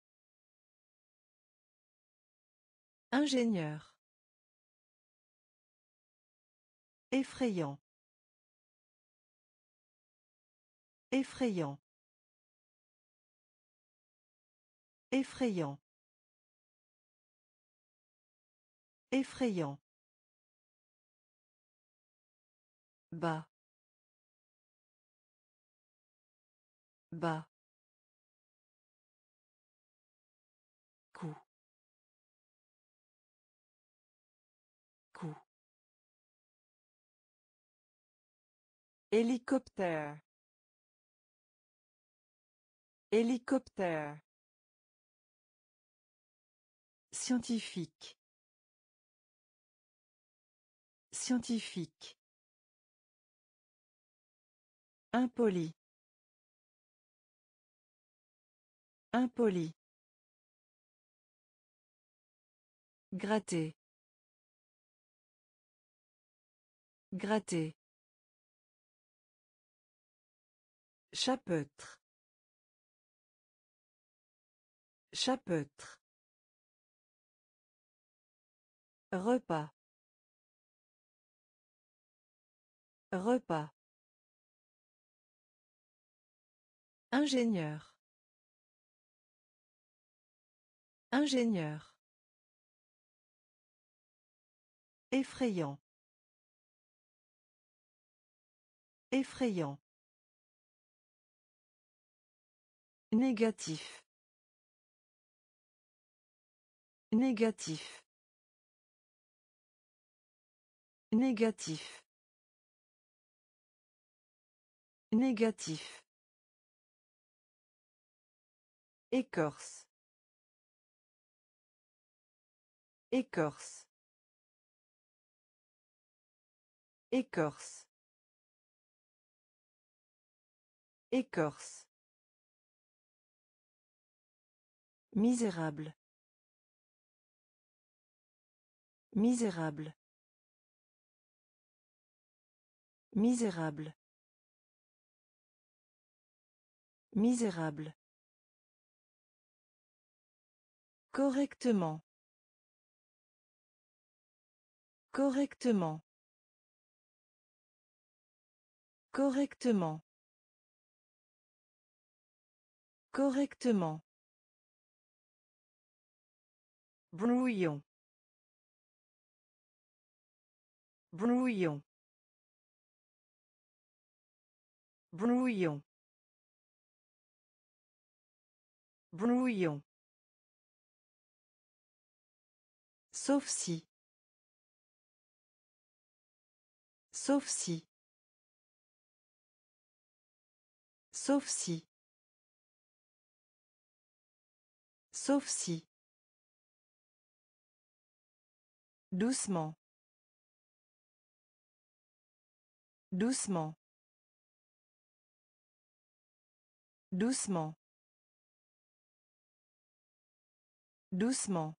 Ingénieur. Effrayant. Effrayant. Effrayant. Effrayant. Bas. Bas. Coup. Coup. Hélicoptère. Hélicoptère. Scientifique. Scientifique. Impoli. Impoli. Gratter. Gratter. Chapeautre. Chapeautre. Repas. Repas. Ingénieur. Ingénieur. Effrayant. Effrayant. Négatif. Négatif. Négatif. Négatif. Écorce. Écorce. Écorce. Écorce. Misérable. Misérable. Misérable. Misérable. Correctement. Correctement. Correctement. Correctement. Brouillon. Brouillon. Brouillon. Brouillon. Sauf si. Sauf si. Sauf si. Sauf si. Doucement. Doucement. Doucement. Doucement.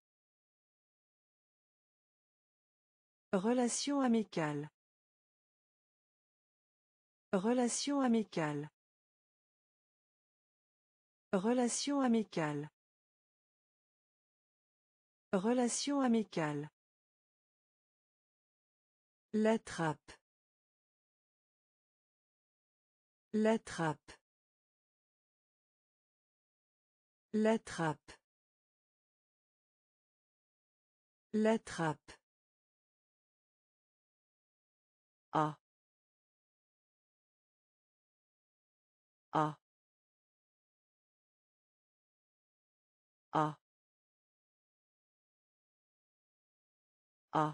Relation amicale. Relation amicale. Relation amicale. Relation amicale. La trappe. La trappe. La trappe. La trappe. A. A. A. A.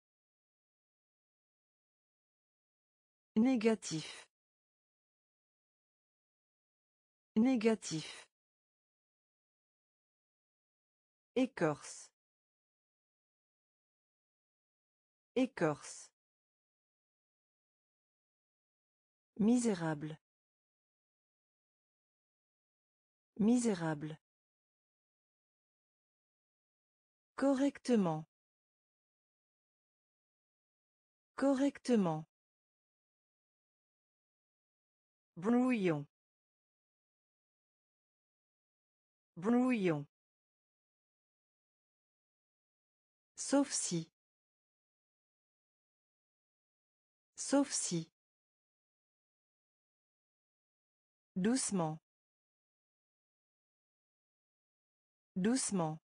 Négatif. Négatif. Écorce. Écorce. Misérable. Misérable. Correctement. Correctement. Brouillon. Brouillon. Sauf si. Sauf si. Doucement. Doucement.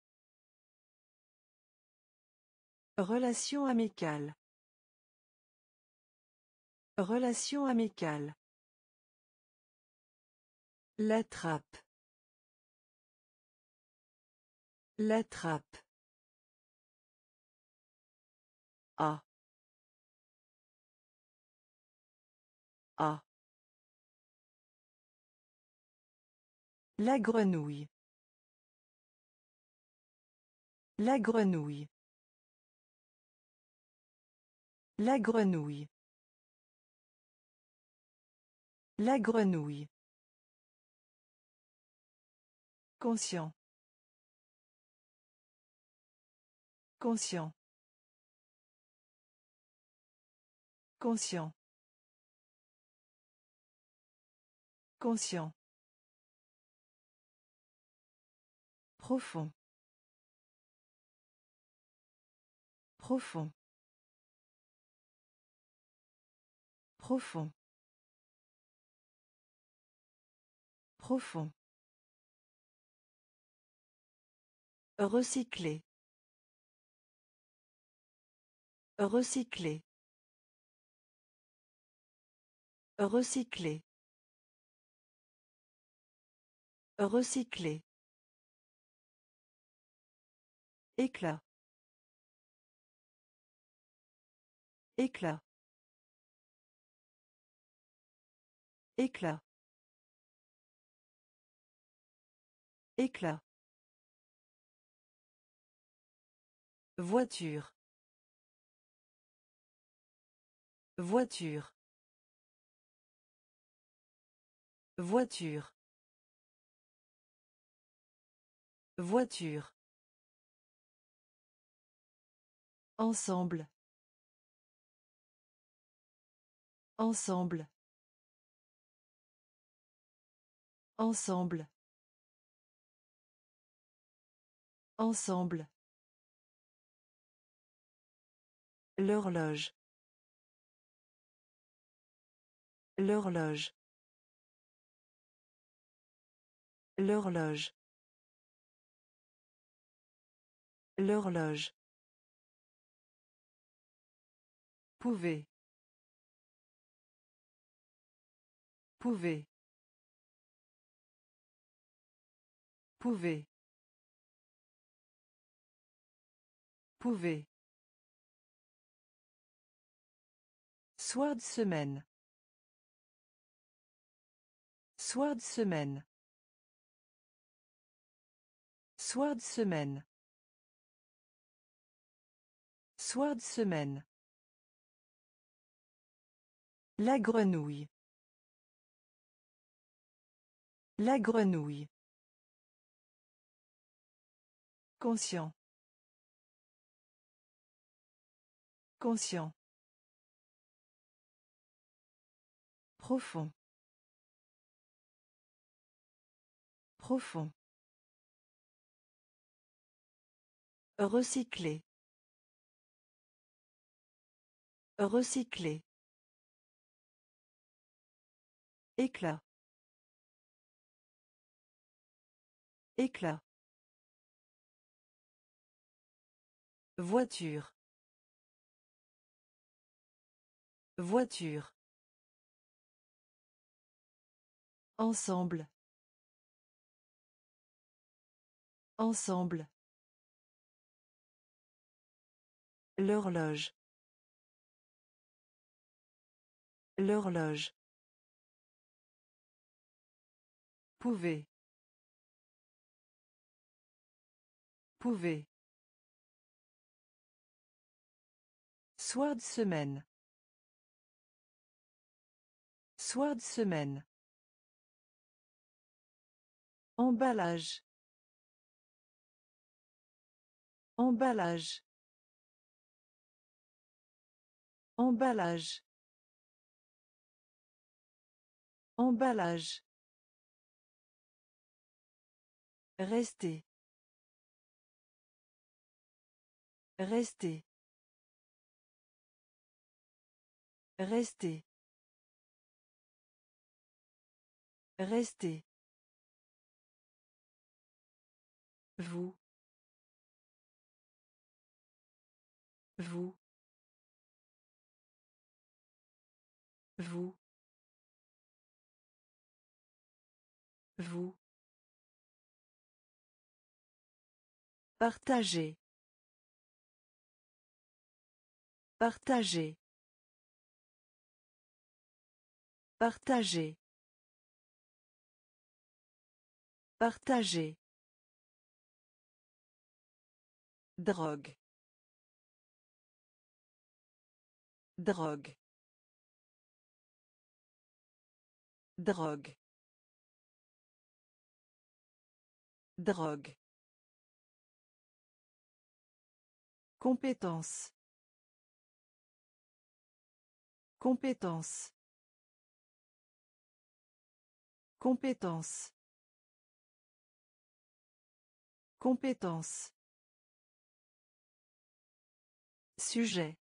Relation amicale. Relation amicale. La trappe. La trappe. A. A. La grenouille. La grenouille. La grenouille. La grenouille. Conscient. Conscient. Conscient. Conscient. Profond. Profond. Profond. Profond. Recycler. Recycler. Recycler. Recycler. Éclat. Éclat. Éclat. Éclat. Voiture. Voiture. Voiture. Voiture. Ensemble. Ensemble. Ensemble. Ensemble. L'horloge. L'horloge. L'horloge. L'horloge. Pouvez. Pouvez. Pouvez. Pouvez. Soir de semaine. Soir de semaine. Soir de semaine. Soir de semaine. La grenouille. La grenouille. Conscient. Conscient. Profond. Profond. Recycler. Recycler. Éclat. Éclat. Voiture. Voiture. Ensemble. Ensemble. L'horloge. L'horloge. Pouvez. Pouvez. Soir de semaine. Soir de semaine. Emballage. Emballage. Emballage. Emballage. Rester. Rester. Rester. Rester. Vous. Vous. Vous. Vous. Partager. Partager. Partager. Partager. Drogue. Drogue. Drogue. Drogue. Compétence. Compétence. Compétence. Compétence. Sujet.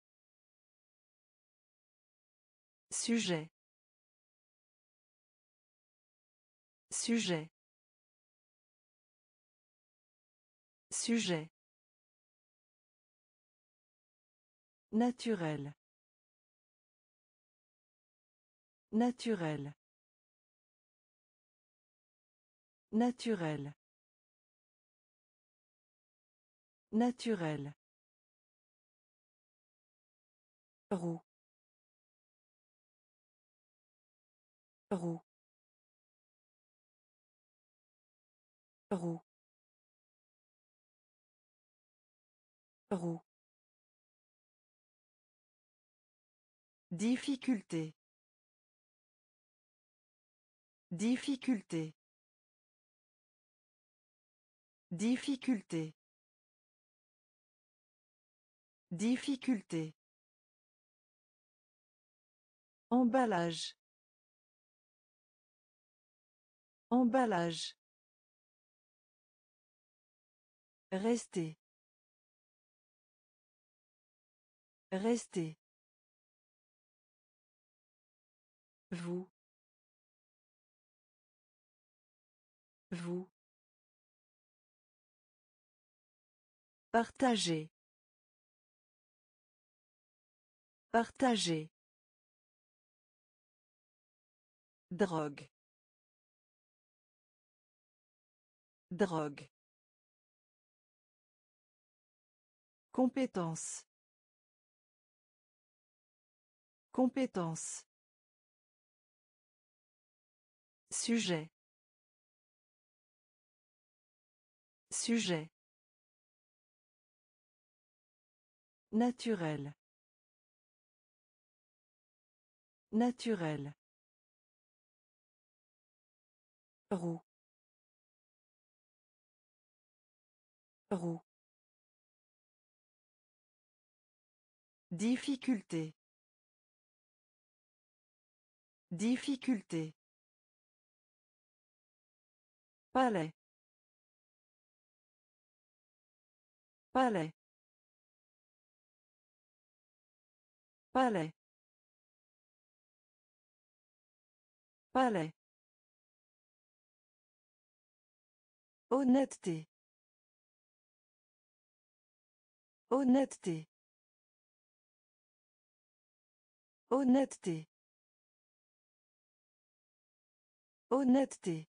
Sujet. Sujet. Sujet. Naturel. Naturel. Naturel. Naturel. Roue. Roue. Roue. Roue. Difficulté. Difficulté. Difficulté. Difficulté. Emballage. Emballage. Rester. Rester. Vous. Vous. Partager. Partager. Drogue. Drogue. Compétence. Compétence. Sujet. Sujet. Naturel. Naturel. Roue. Roue. Difficulté. Difficulté. Palais. Palais. Palais. Palais. Honnêteté. Honnêteté. Honnêteté. Honnêteté.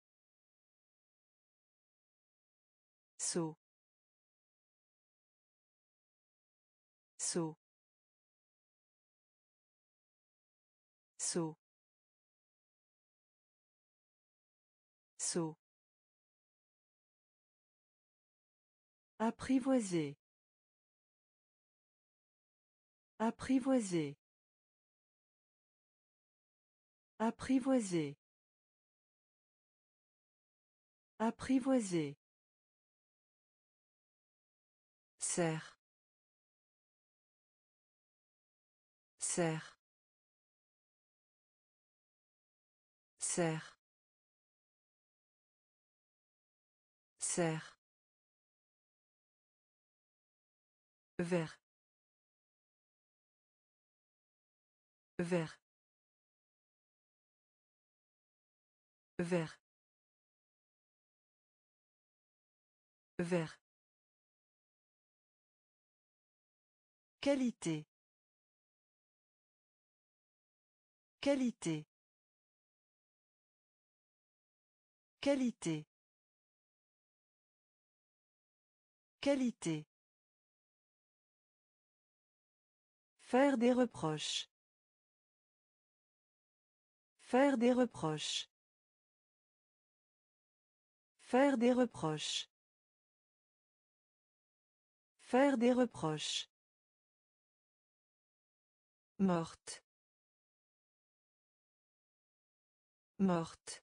Saut. Saut. Saut. Saut. Apprivoiser. Apprivoiser. Apprivoiser. Apprivoiser. Serre. Serre. Serre. Serre. Vert. Vert. Vert. Vert. Qualité. Qualité. Qualité. Qualité. Faire des reproches. Faire des reproches. Faire des reproches. Faire des reproches. Morte. Morte.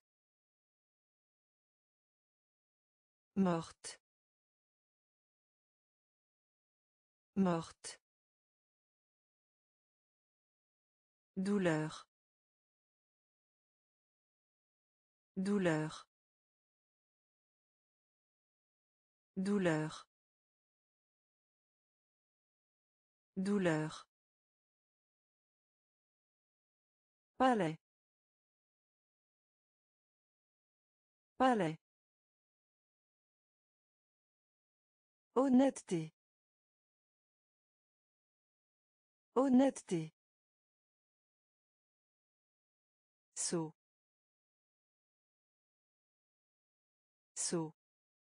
Morte. Morte. Douleur. Douleur. Douleur. Douleur. Palais. Palais. Honnêteté. Honnêteté. Saut. Saut.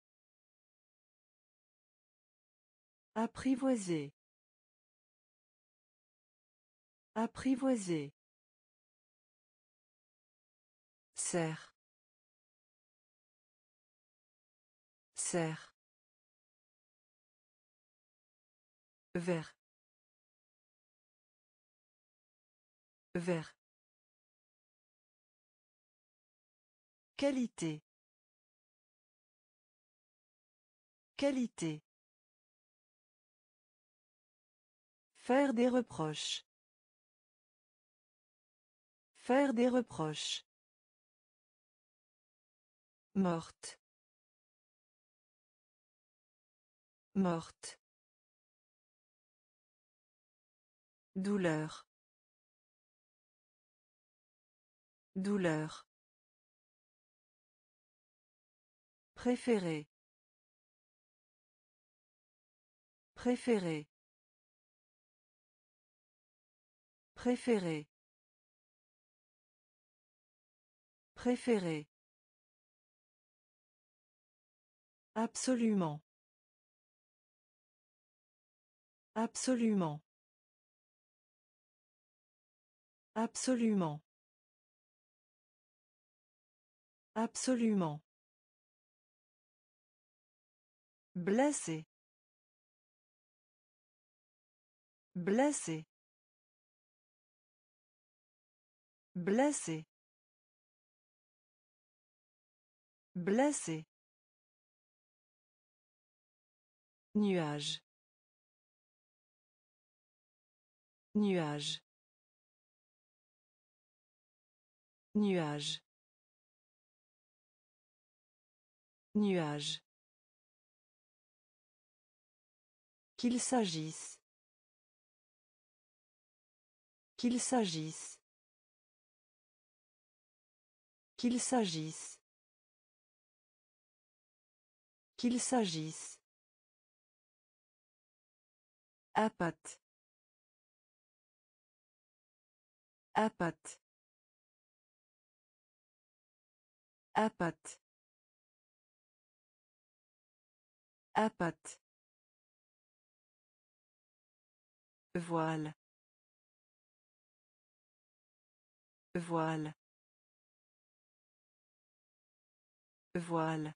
Apprivoiser. Apprivoiser. Serre. Serre. Vert. Vert. Qualité. Qualité. Faire des reproches. Faire des reproches. Morte. Morte. Douleur. Douleur. Préféré. Préféré. Préféré. Préféré. Absolument. Absolument. Absolument. Absolument. Blessé. Blessé. Blessé. Blessé. Nuage. Nuage. Nuage. Nuage. Qu'il s'agisse. Qu'il s'agisse. Qu'il s'agisse. Qu'il s'agisse. Appât. Appât. Appât. Appât. Voile. Voile. Voile.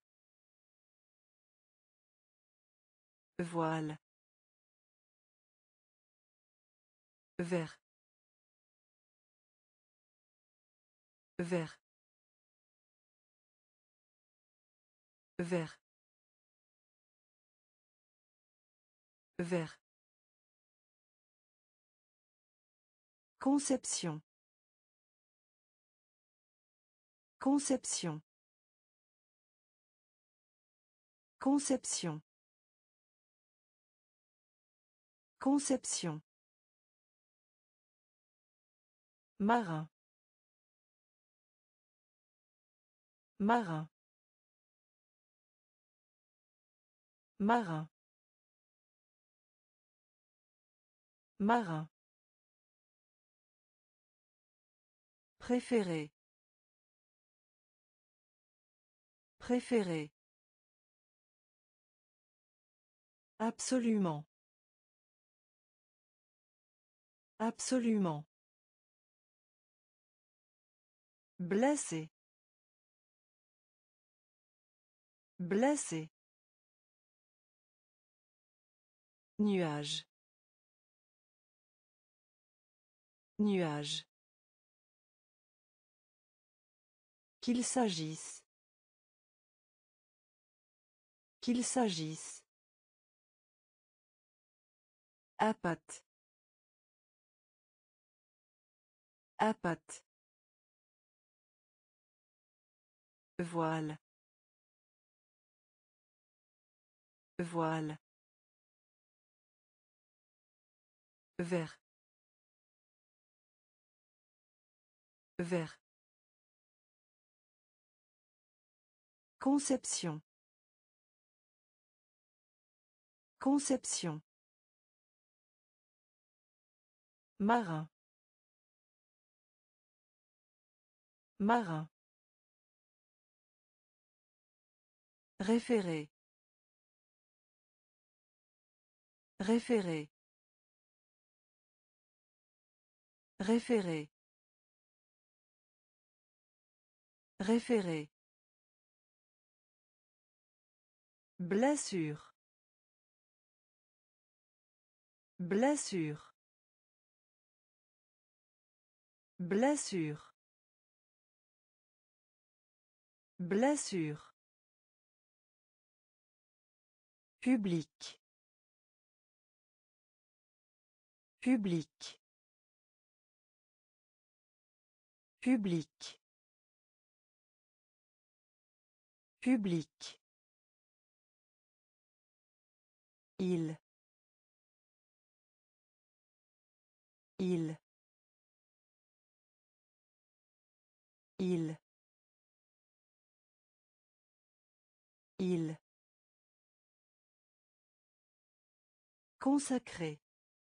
Voile. Vert. Vert. Vert. Vert. Conception. Conception. Conception. Conception. Marin. Marin. Marin. Marin. Préféré. Préféré. Absolument. Absolument. Blessé. Blessé. Nuage. Nuage. Qu'il s'agisse. Qu'il s'agisse. Appât. Appât. Voile. Voile. Vert. Vert. Conception. Conception. Marin. Marin. Référer. Référer. Référer. Référer. Blessure. Blessure. Blessure. Blessure. Public. Public. Public. Public. Il. Il. Il. Il. Consacré.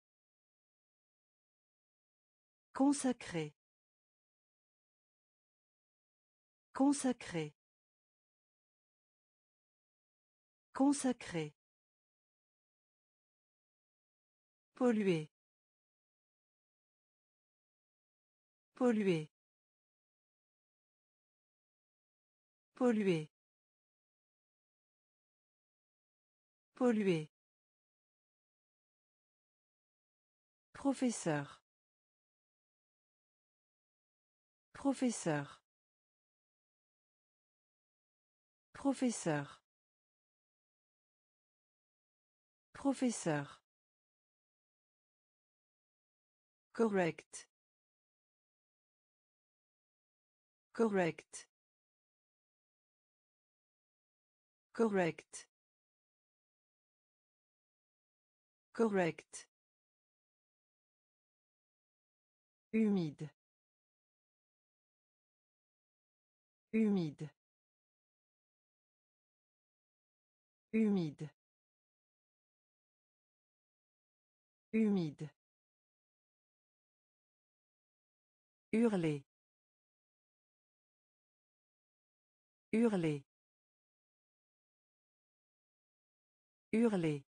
Consacré. Consacré. Consacré. Polluer. Polluer. Polluer. Polluer. Professeur. Professeur. Professeur. Professeur. Correct. Correct. Correct. Correct. Humide. Humide. Humide. Humide. Hurler. Hurler. Hurler.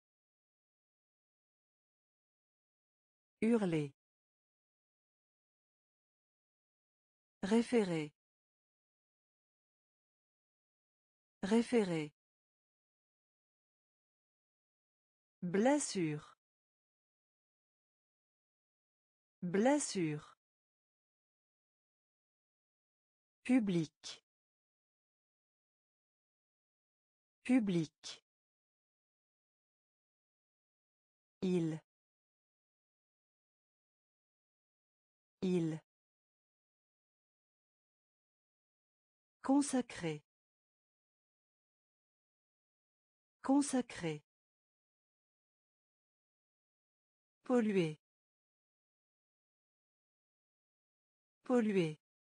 Hurler. Référer. Référer. Blessure. Blessure. Public. Public. Il. Il. Consacré. Consacré. Polluer. Polluer.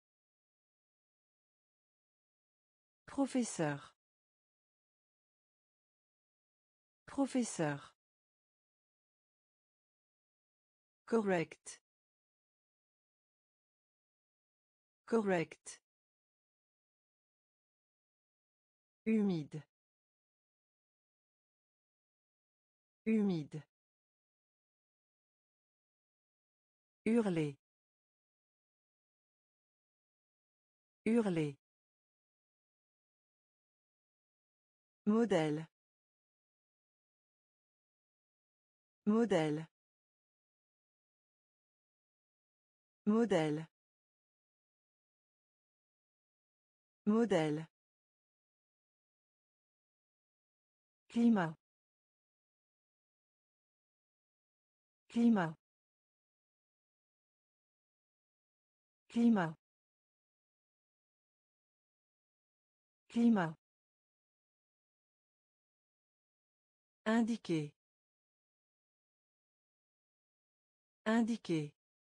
Professeur. Professeur. Correct. Correct. Humide. Humide. Hurler. Hurler. Modèle. Modèle. Modèle. Modèle. Climat. Climat. Climat. Climat. Indiquer. Indiquer.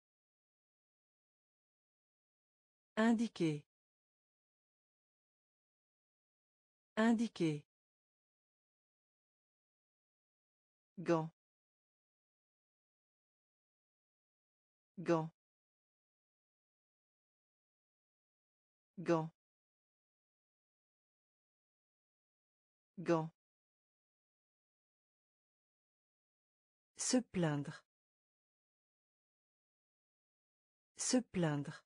Indiquer. Indiquer. Gant. Gant. Gant. Gant. Se plaindre. Se plaindre.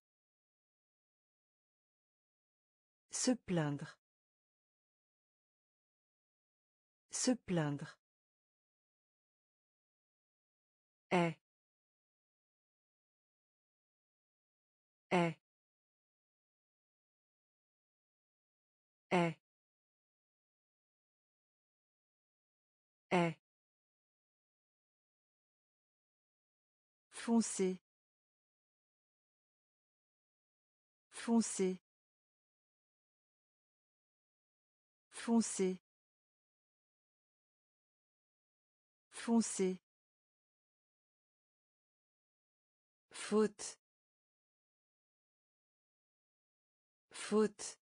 Se plaindre. Se plaindre. Est. Est. Est. Est. Foncé. Foncé. Foncé. Foncé. Faute. Faute.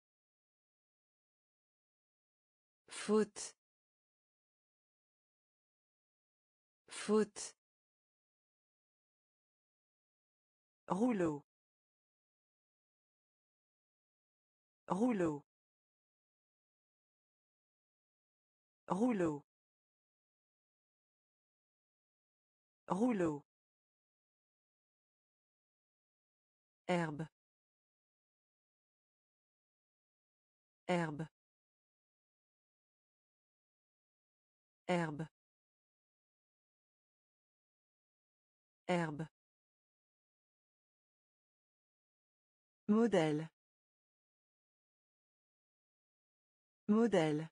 Faute. Faute. Rouleau. Rouleau. Rouleau. Rouleau. Herbe. Herbe. Herbe. Herbe. Modèle. Modèle.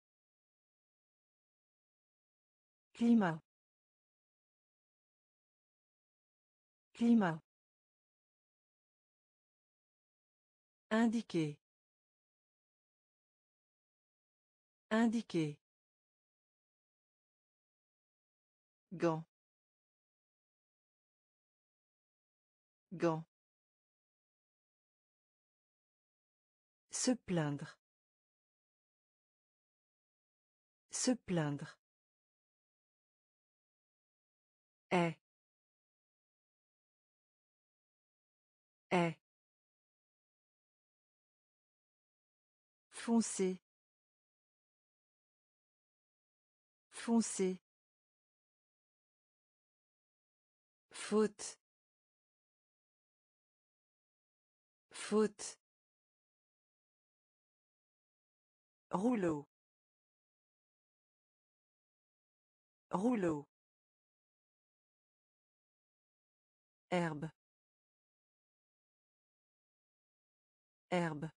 Climat. Climat. Indiquer. Indiquer. Gant. Gant. Se plaindre. Se plaindre. Est. Est. Foncé. Foncé. Faute. Faute. Rouleau. Rouleau. Herbe. Herbe.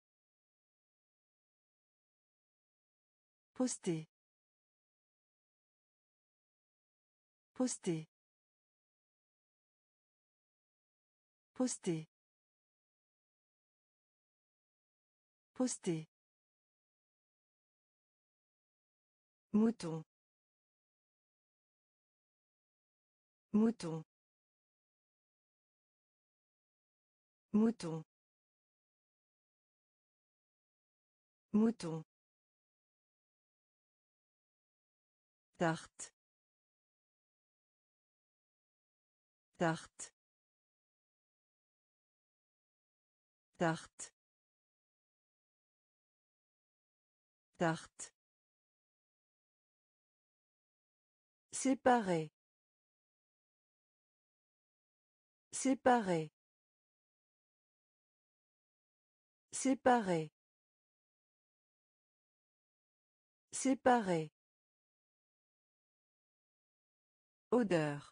Poster. Poster. Poster. Poster. Mouton. Mouton. Mouton. Mouton. Tarte. Tarte. Tarte. Tarte. Séparer. Séparer. Séparer. Séparer. Odeur.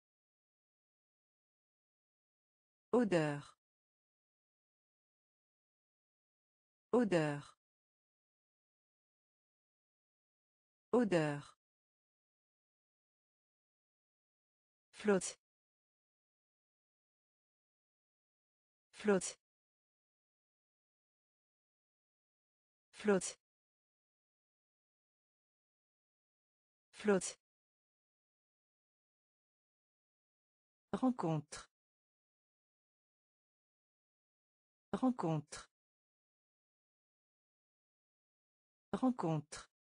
Odeur. Odeur. Odeur. Flotte. Flotte. Flotte. Flotte. Rencontre. Rencontre. Rencontre.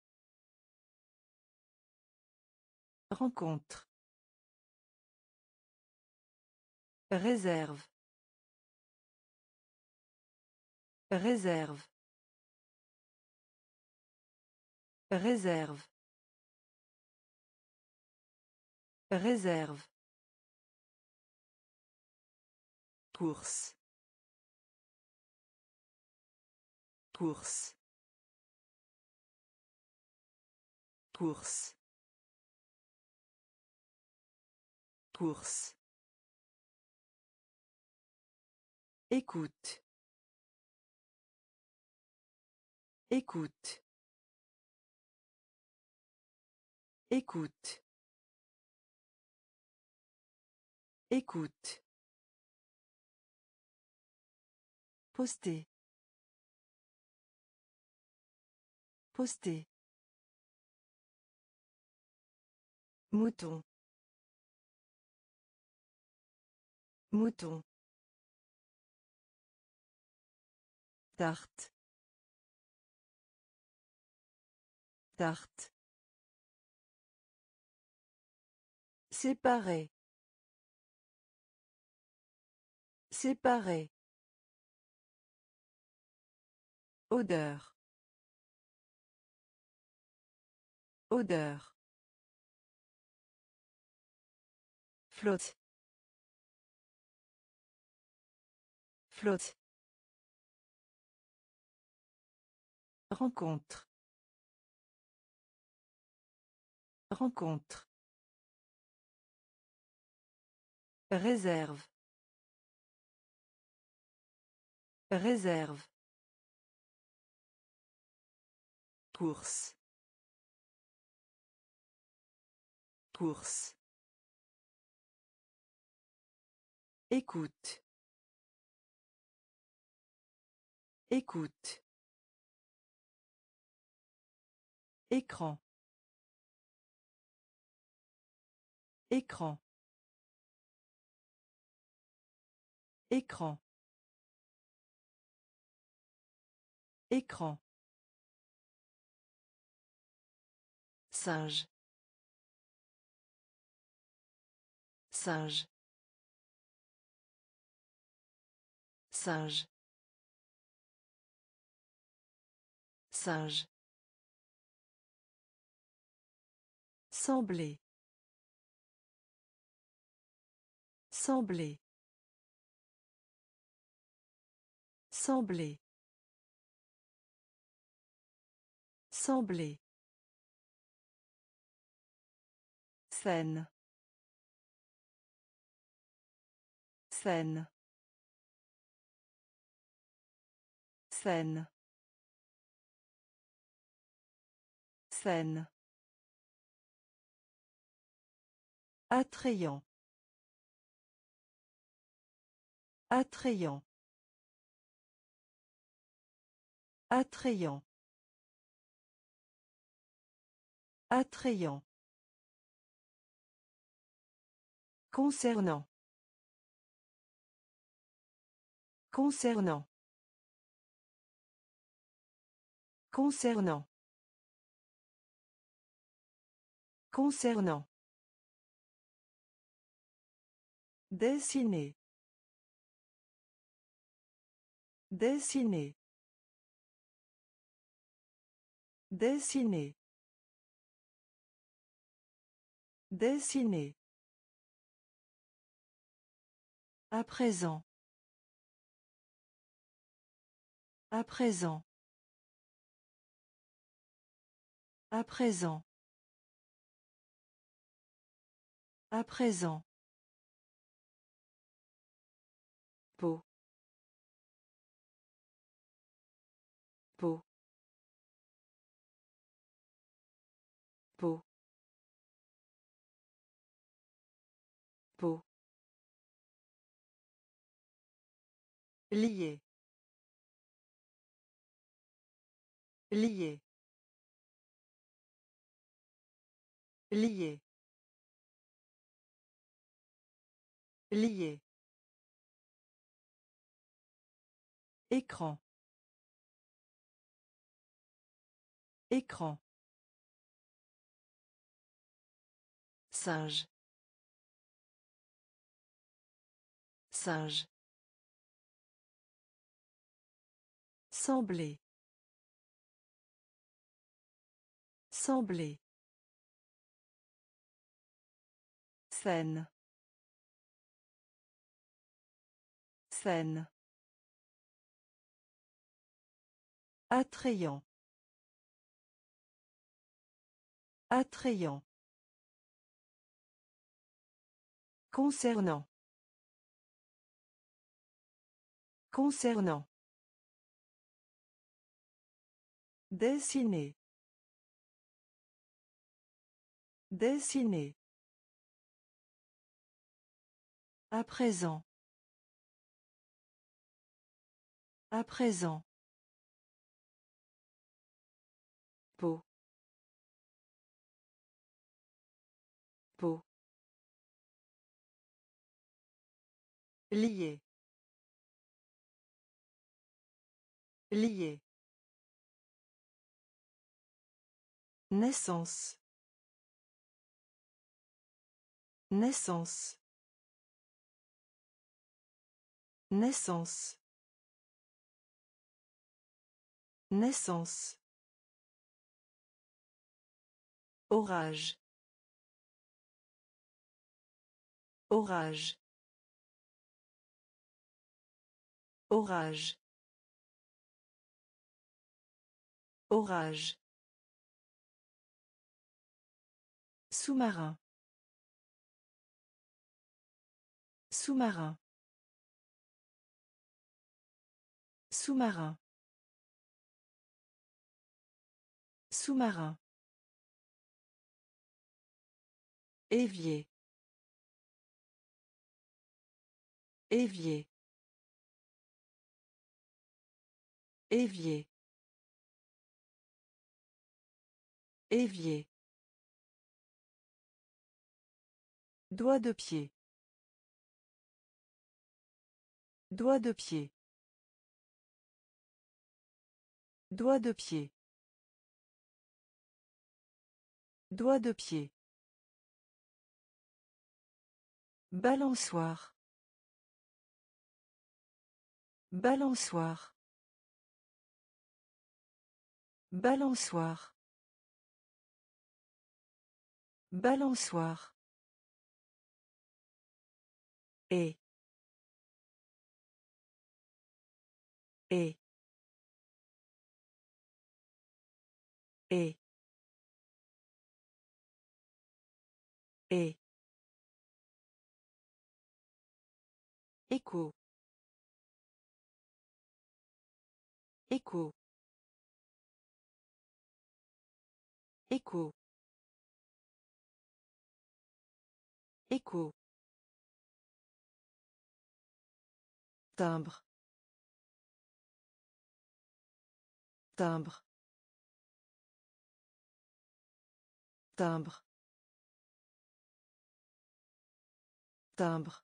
Rencontre. Réserve. Réserve. Réserve. Réserve. Course. Course. Course. Course. Écoute. Écoute. Écoute. Écoute. Poster. Poster. Mouton. Mouton. Tarte. Tarte. Séparer. Séparer. Odeur. Odeur. Flotte. Flotte. Rencontre. Rencontre. Réserve. Réserve. Course. Course. Écoute. Écoute. Écran. Écran. Écran. Écran. Singe. Singe. Singe. Singe. Sembler. Sembler. Sembler. Sembler. Scène. Scène. Scène. Scène. Attrayant. Attrayant. Attrayant. Attrayant. Concernant. Concernant. Concernant. Concernant. Dessiner. Dessiner. Dessiner. Dessiner. À présent. À présent. À présent. À présent. Peau. Peau. Peau. Peau. Lié. Lié. Lié. Lié. Écran. Écran. Singe. Singe. Sembler. Assembler. Scène. Scène. Attrayant. Attrayant. Concernant. Concernant. Dessiner. Dessiner. À présent. À présent. Peau. Peau. Lié. Lié. Naissance. Naissance. Naissance. Naissance. Orage. Orage. Orage. Orage. Sous-marin. Sous-marin. Sous-marin. Sous-marin. Évier. Évier. Évier. Évier. Doigt de pied. Doigt de pied. Doigt de pied. Doigt de pied. Balançoire. Balançoire. Balançoire. Balançoire. Et. Et. Et. Et. Écho. Écho. Écho. Écho. Timbre. Timbre. Timbre. Timbre.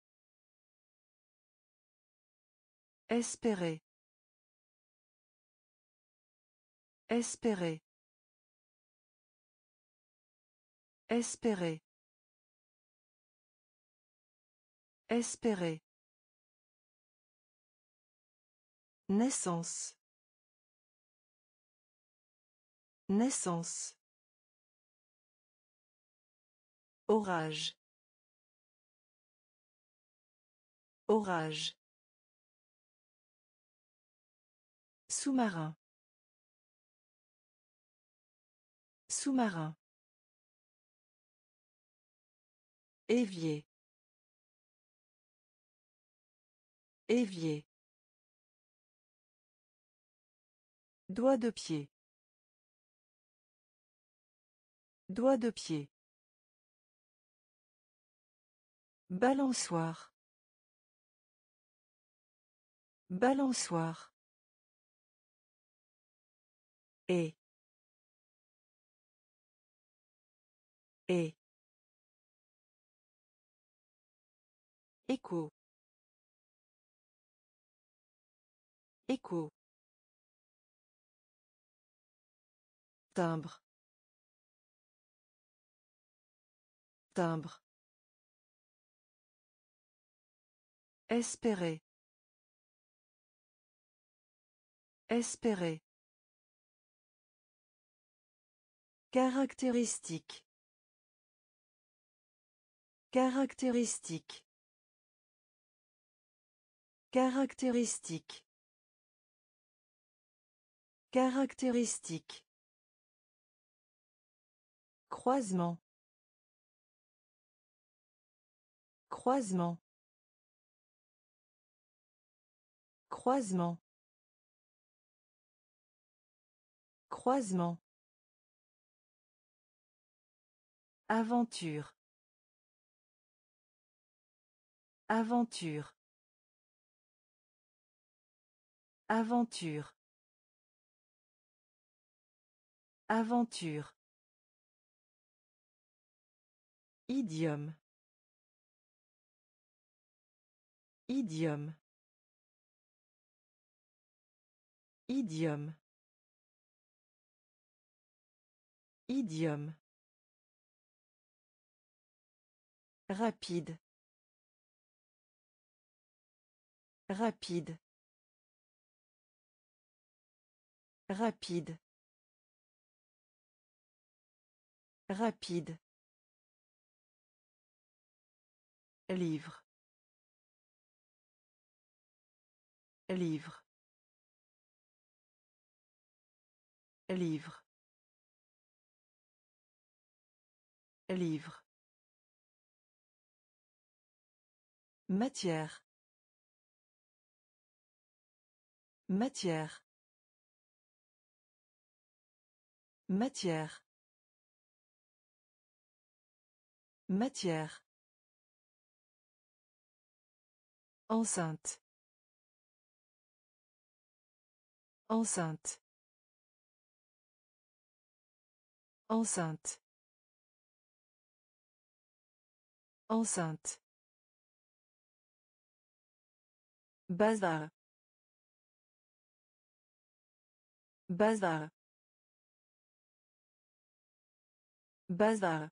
Espérer. Espérer. Espérer. Espérer. Naissance. Naissance. Orage. Orage. Sous-marin. Sous-marin. Évier. Évier. Doigt de pied. Doigt de pied. Balançoire. Balançoire. Et. Et. Écho. Écho. Timbre. Timbre. Espérer. Espérer. Caractéristique. Caractéristique. Caractéristique. Caractéristique. Croisement. Croisement. Croisement. Croisement. Aventure. Aventure. Aventure. Aventure. Idiome. Idiome. Idiome. Idiome. Rapide. Rapide. Rapide. Rapide. Livre. Livre. Livre. Livre. Matière. Matière. Matière. Matière. Enceinte. Enceinte. Enceinte. Enceinte. Bazar. Bazar. Bazar.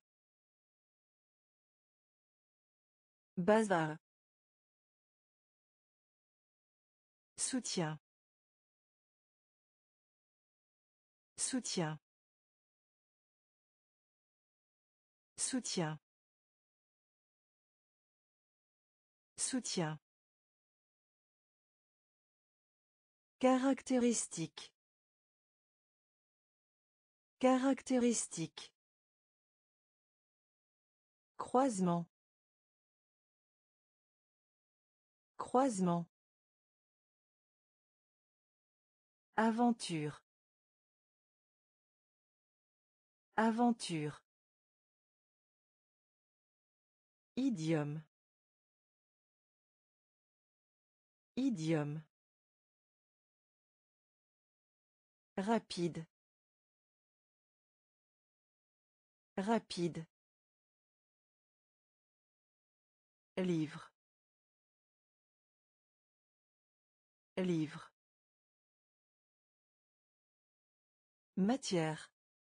Bazar. Soutien. Soutien. Soutien. Soutien. Caractéristique. Caractéristique. Croisement. Croisement. Aventure. Aventure. Idiome. Idiome. Rapide. Rapide. Livre. Livre. Matière.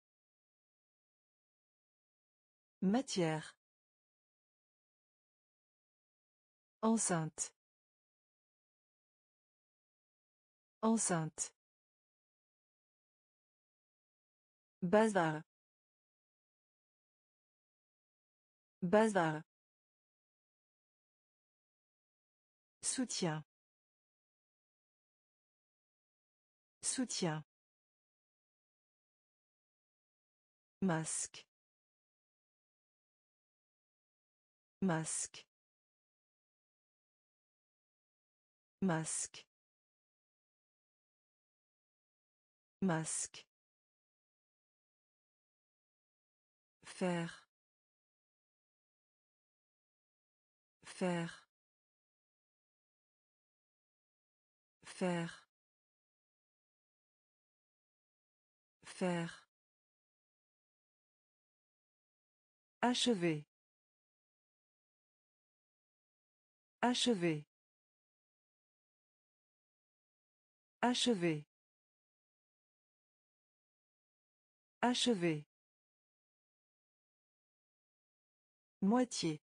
Matière. Enceinte. Enceinte. Bazar. Bazar. Soutien. Soutien. Masque. Masque. Masque. Masque. Faire. Faire. Faire. Faire. Achever. Achever. Achever. Achever. Moitié.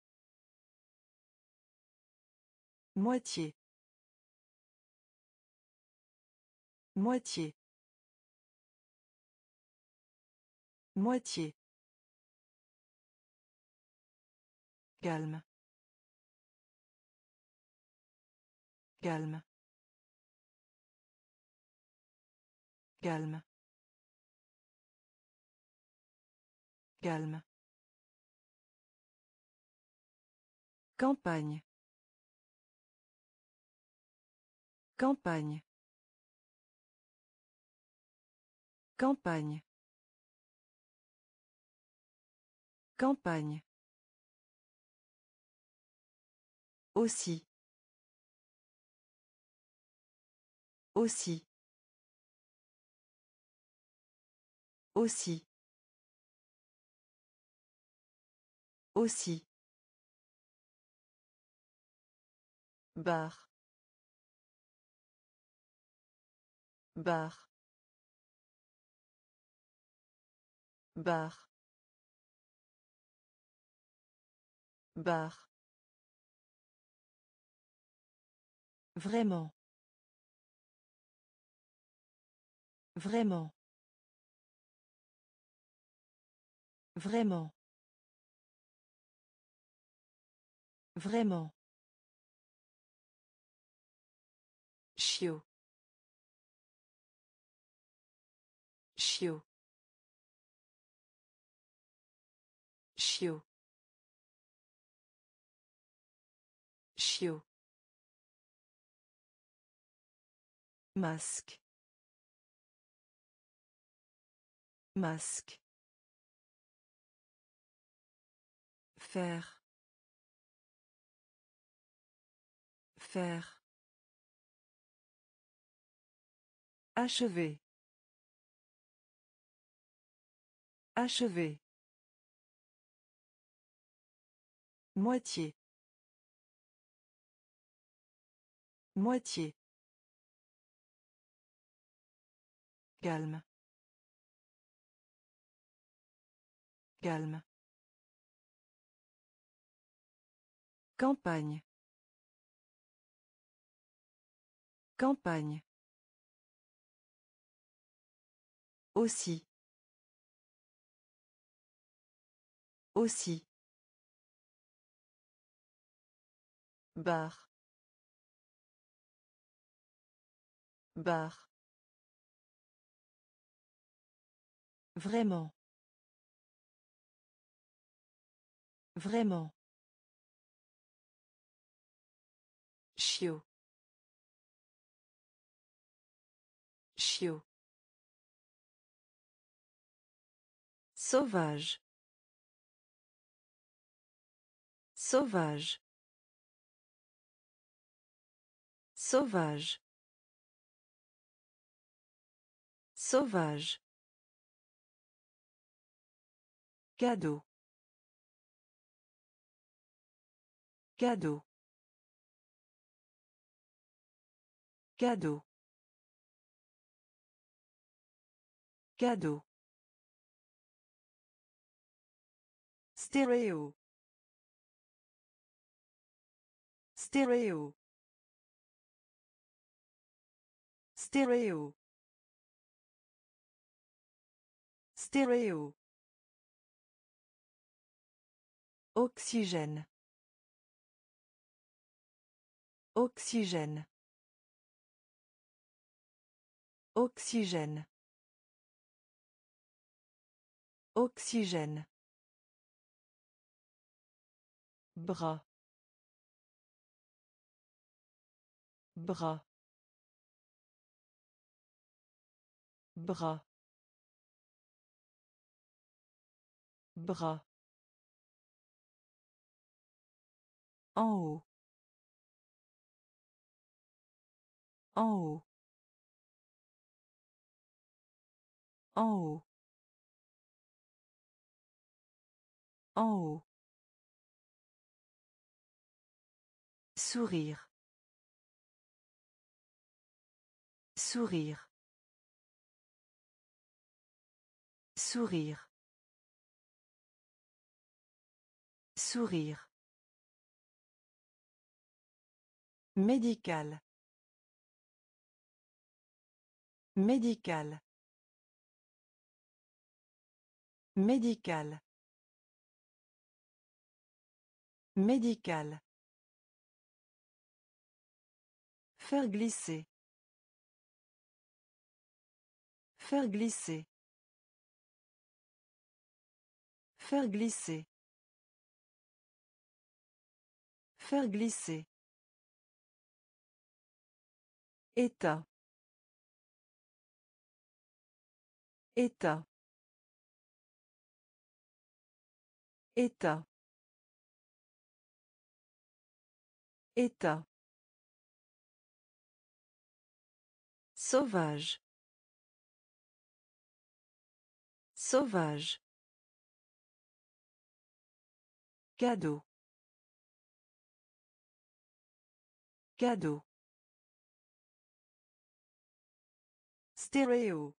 Moitié. Moitié. Moitié. Calme. Calme. Calme. Calme. Campagne. Campagne. Campagne. Campagne. Aussi. Aussi. Aussi. Aussi. Bar. Bar. Bar. Bar. Vraiment. Vraiment. Vraiment. Vraiment. Chiot. Chiot. Chiot. Chiot. Masque. Masque. Faire. Faire. Achever. Achever. Moitié. Moitié. Calme. Calme. Campagne. Campagne. Aussi. Aussi. Bar. Bar. Vraiment. Vraiment. Chiot. Chiot. Sauvage. Sauvage. Sauvage. Sauvage. Cadeau. Cadeau. Cadeau. Cadeau. Stéréo. Stéréo. Stéréo. Stéréo. Oxygène. Oxygène. Oxygène. Oxygène. Bras. Bras. Bras. Bras. En haut. En haut. En haut. En haut. Sourire. Sourire. Sourire. Sourire. Médical. Médical. Médical. Médical. Faire glisser. Faire glisser. Faire glisser. Faire glisser. État. État. État. État. Sauvage. Sauvage. Cadeau. Cadeau. Stéréo.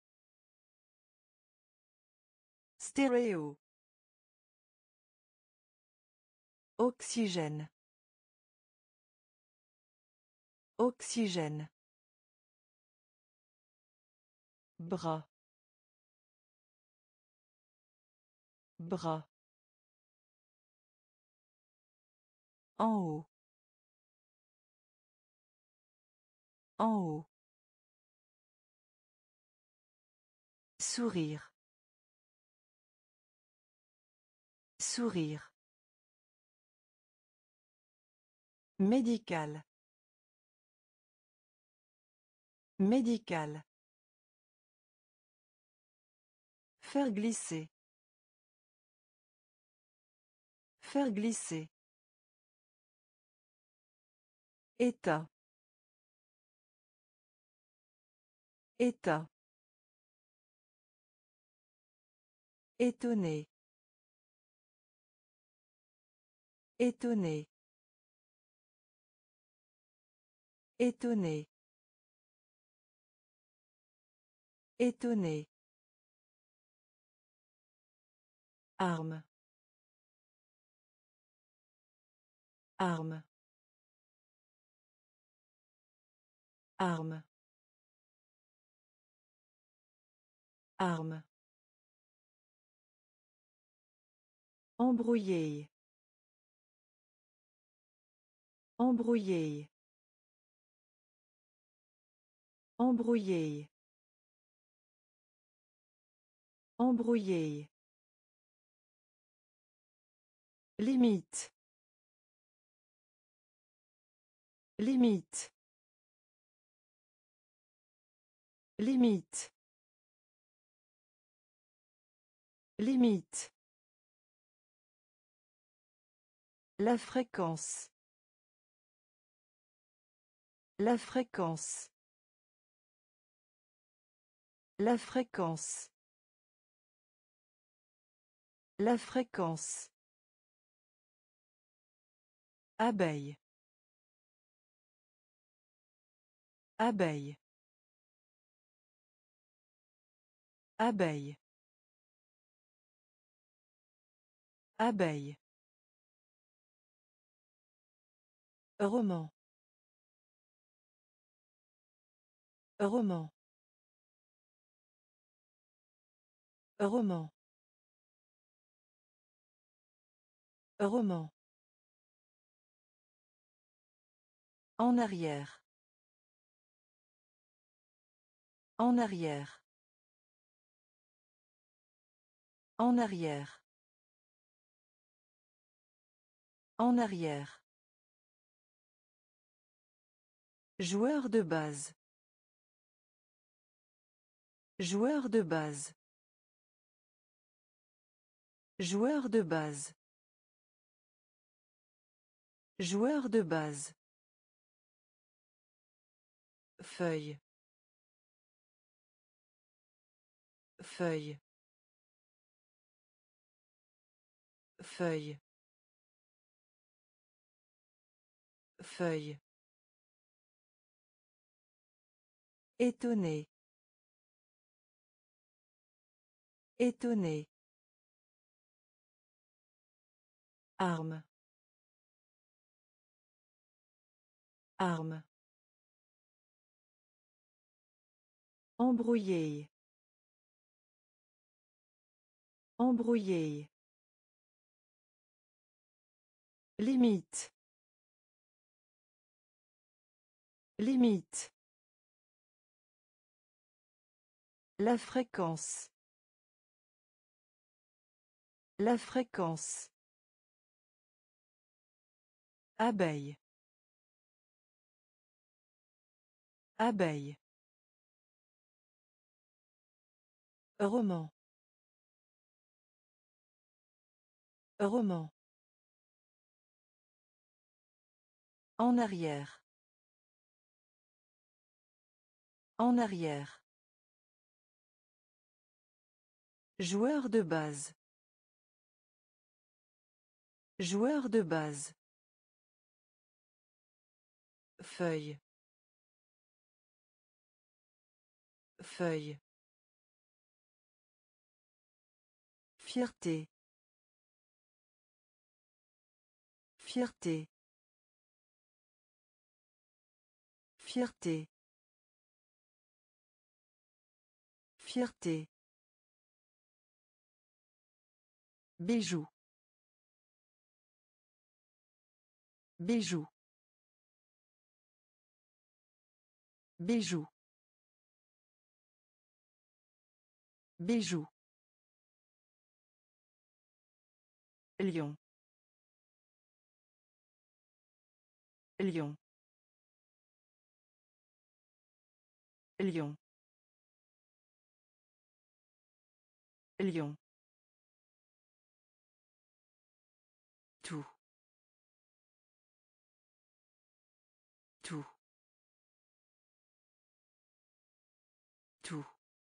Stéréo. Oxygène. Oxygène. Bras. Bras. En haut. En haut. Sourire. Sourire. Médical. Médical. Faire glisser. Faire glisser. État. État. Étonné. Étonné. Étonné. Étonné. Arme. Arme. Arme. Arme. Embrouiller. Embrouiller. Embrouiller. Embrouiller. Limite. Limite. Limite. Limite. La fréquence. La fréquence. La fréquence. La fréquence. Abeille. Abeille. Abeille. Abeille. Roman. Roman. Roman. Roman. En arrière. En arrière. En arrière. En arrière. Joueur de base. Joueur de base. Joueur de base. Joueur de base. Feuille. Feuille. Feuille. Feuille. Étonné. Étonné. Arme. Arme. Embrouiller. Embrouiller. Limite. Limite. La fréquence. La fréquence. Abeille. Abeille. Roman. Roman. En arrière. En arrière. Joueur de base. Joueur de base. Feuille. Feuille. Fierté. Fierté. Fierté. Fierté. Bijou. Bijou. Bijou. Bijou. Lion. Lion. Lion. Lion. Tout. Tout. Tout.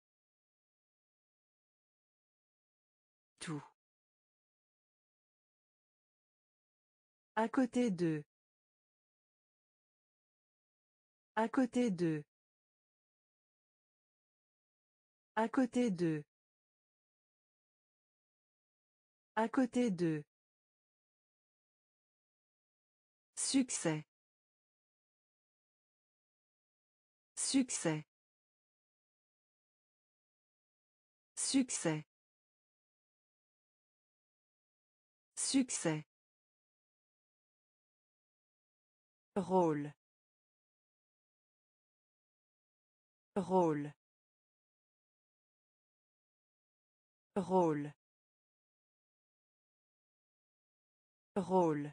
Tout. À côté d'eux. À côté d'eux. À côté d'eux. À côté d'eux. Succès. Succès. Succès. Succès. Rôle. Rôle. Rôle. Rôle.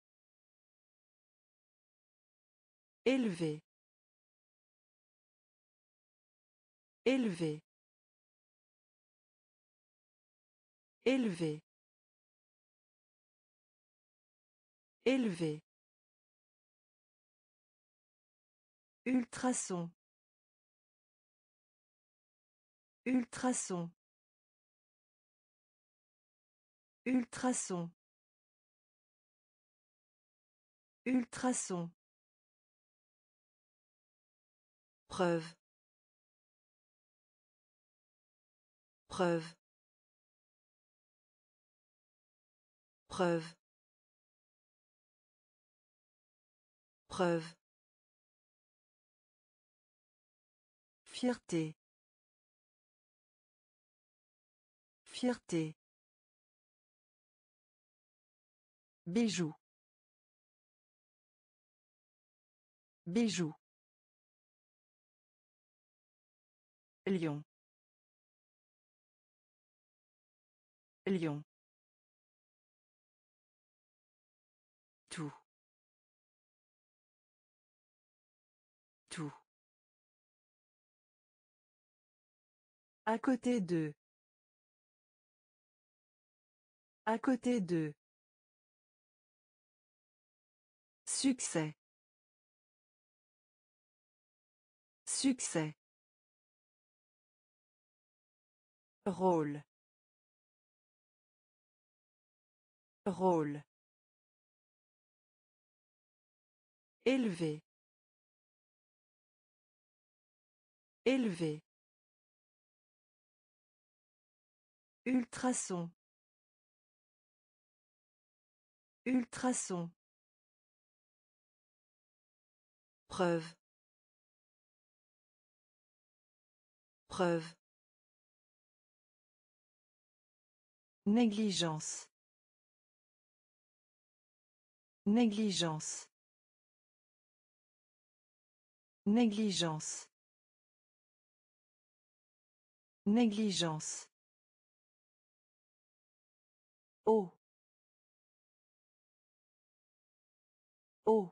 Élevé. Élevé. Élevé. Élevé. Ultrason. Ultrason. Ultrason. Ultrason. Preuve. Preuve. Preuve. Preuve. Fierté. Fierté. Bijou. Bijou. Lion. Lion. Tout. Tout. À côté d'eux. À côté d'eux. Succès. Succès. Rôle. Rôle. Élevé. Élevé. Ultrason. Ultrason. Preuve. Preuve. Négligence. Négligence. Négligence. Négligence. Eau. Eau.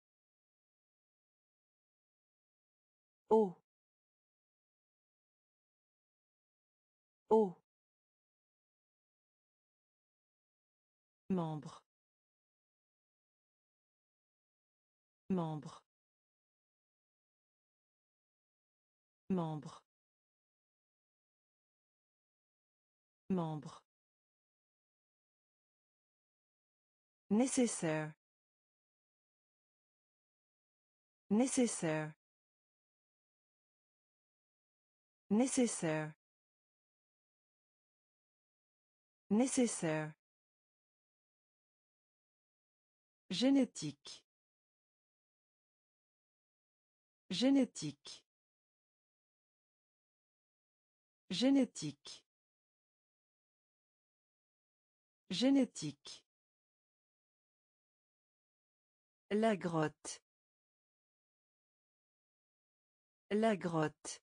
Eau. Eau. Membre. Membre. Membre. Membre. Nécessaire. Nécessaire. Nécessaire. Nécessaire. Génétique. Génétique. Génétique. Génétique. La grotte. La grotte.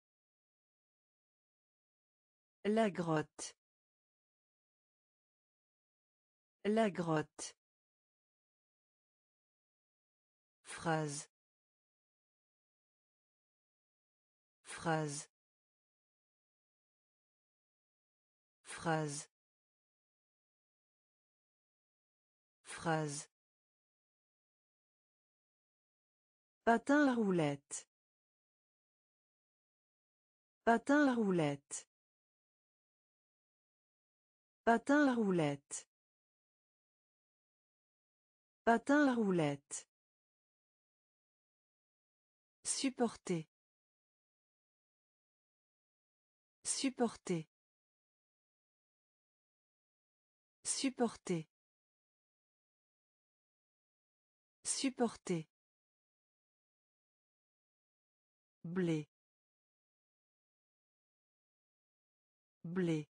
La grotte. La grotte. Phrase. Phrase. Phrase. Phrase. Patin à roulettes. Patin à roulettes. Patin à roulettes. Patin à roulettes. Supporter. Supporter. Supporter. Supporter. Blé. Blé.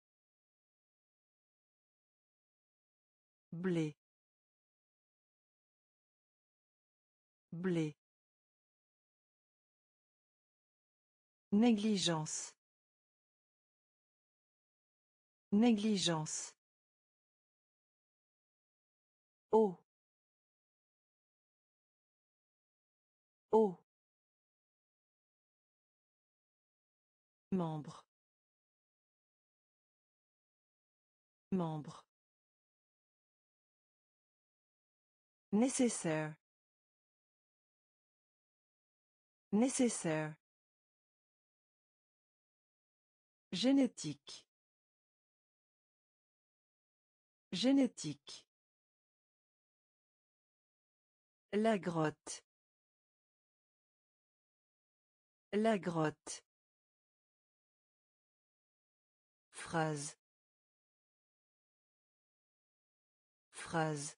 Blé. Blé. Négligence. Négligence. Eau. Eau. Membre. Membre. Nécessaire. Nécessaire. Génétique. Génétique. La grotte. La grotte. Phrase. Phrase.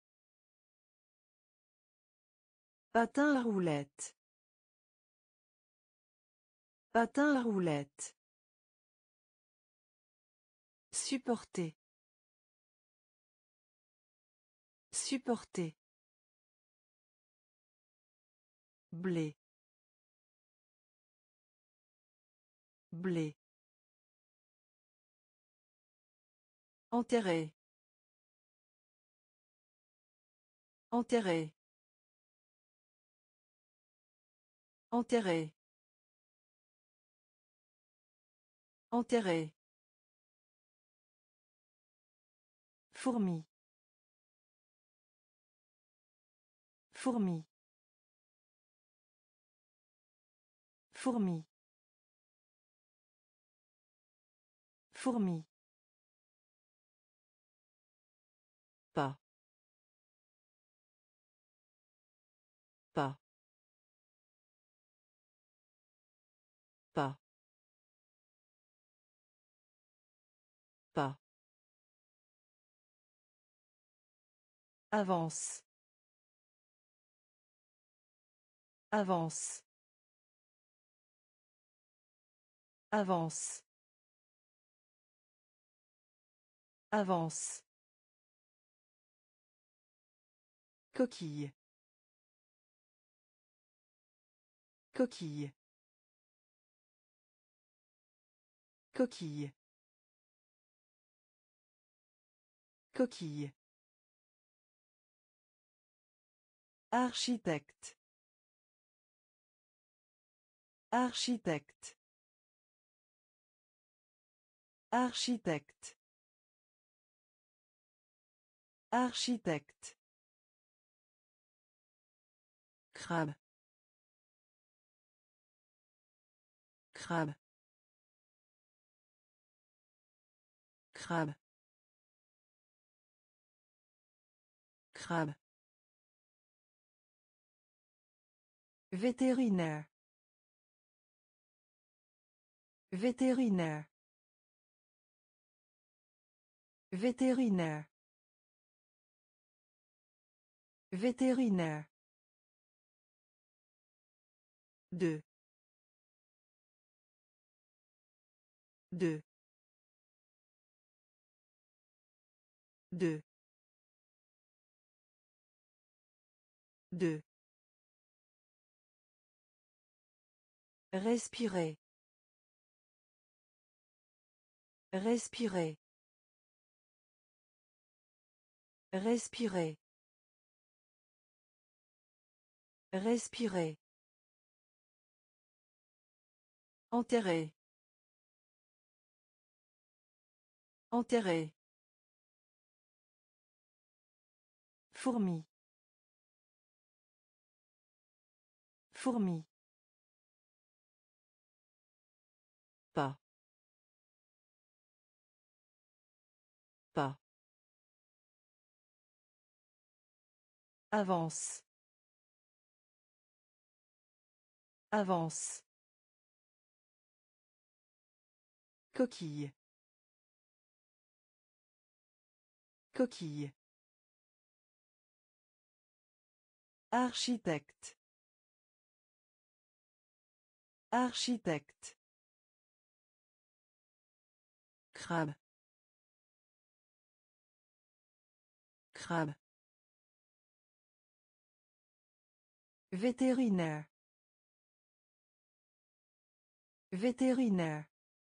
Patin à roulettes. Patin à roulettes. Supporter. Supporter. Blé. Blé. Enterré. Enterré. Enterré. Enterré. Fourmi. Fourmi. Fourmi. Fourmi. Pas. Pas. Pas. Pas. Avance. Avance. Avance. Avance. Coquille. Coquille. Coquille. Coquille. Architecte. Architecte. Architecte. Architecte. Crabe. Crabe. Crabe. Crabe. Vétérinaire. Vétérinaire. Vétérinaire. Vétérinaire. Deux. Deux. Deux. Deux. Respirer. Respirer. Respirer. Respirer. Enterrer. Enterrer. Fourmi. Fourmi. Pas. Pas. Avance. Avance. Coquille. Coquille. Architecte. Architecte. Crabe. Crabe. Vétérinaire. Vétérinaire.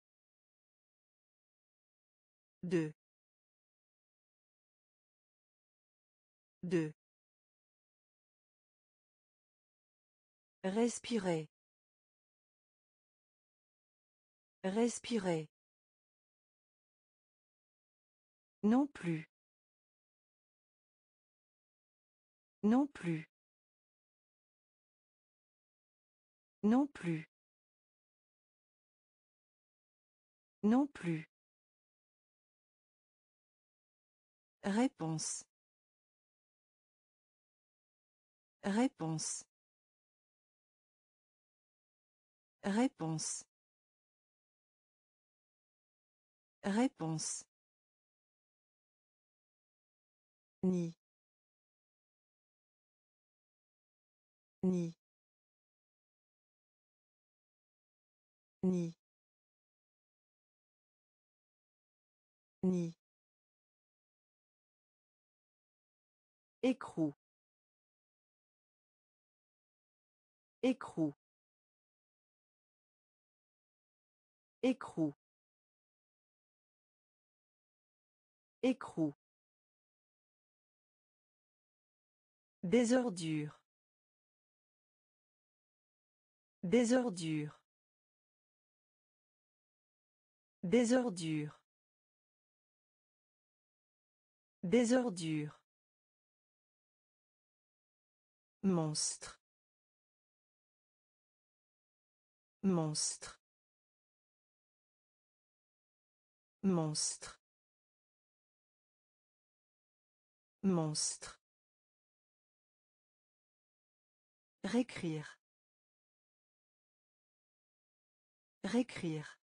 Deux. Deux. Respirer. Respirer. Non plus. Non plus. Non plus. Non plus. Réponse. Réponse. Réponse. Réponse. Ni. Ni. Ni. Ni. Écrou. Écrou. Écrou. Écrou. Désordure. Désordure. Désordure. Désordure. Monstre. Monstre. Monstre. Monstre. Réécrire. Réécrire.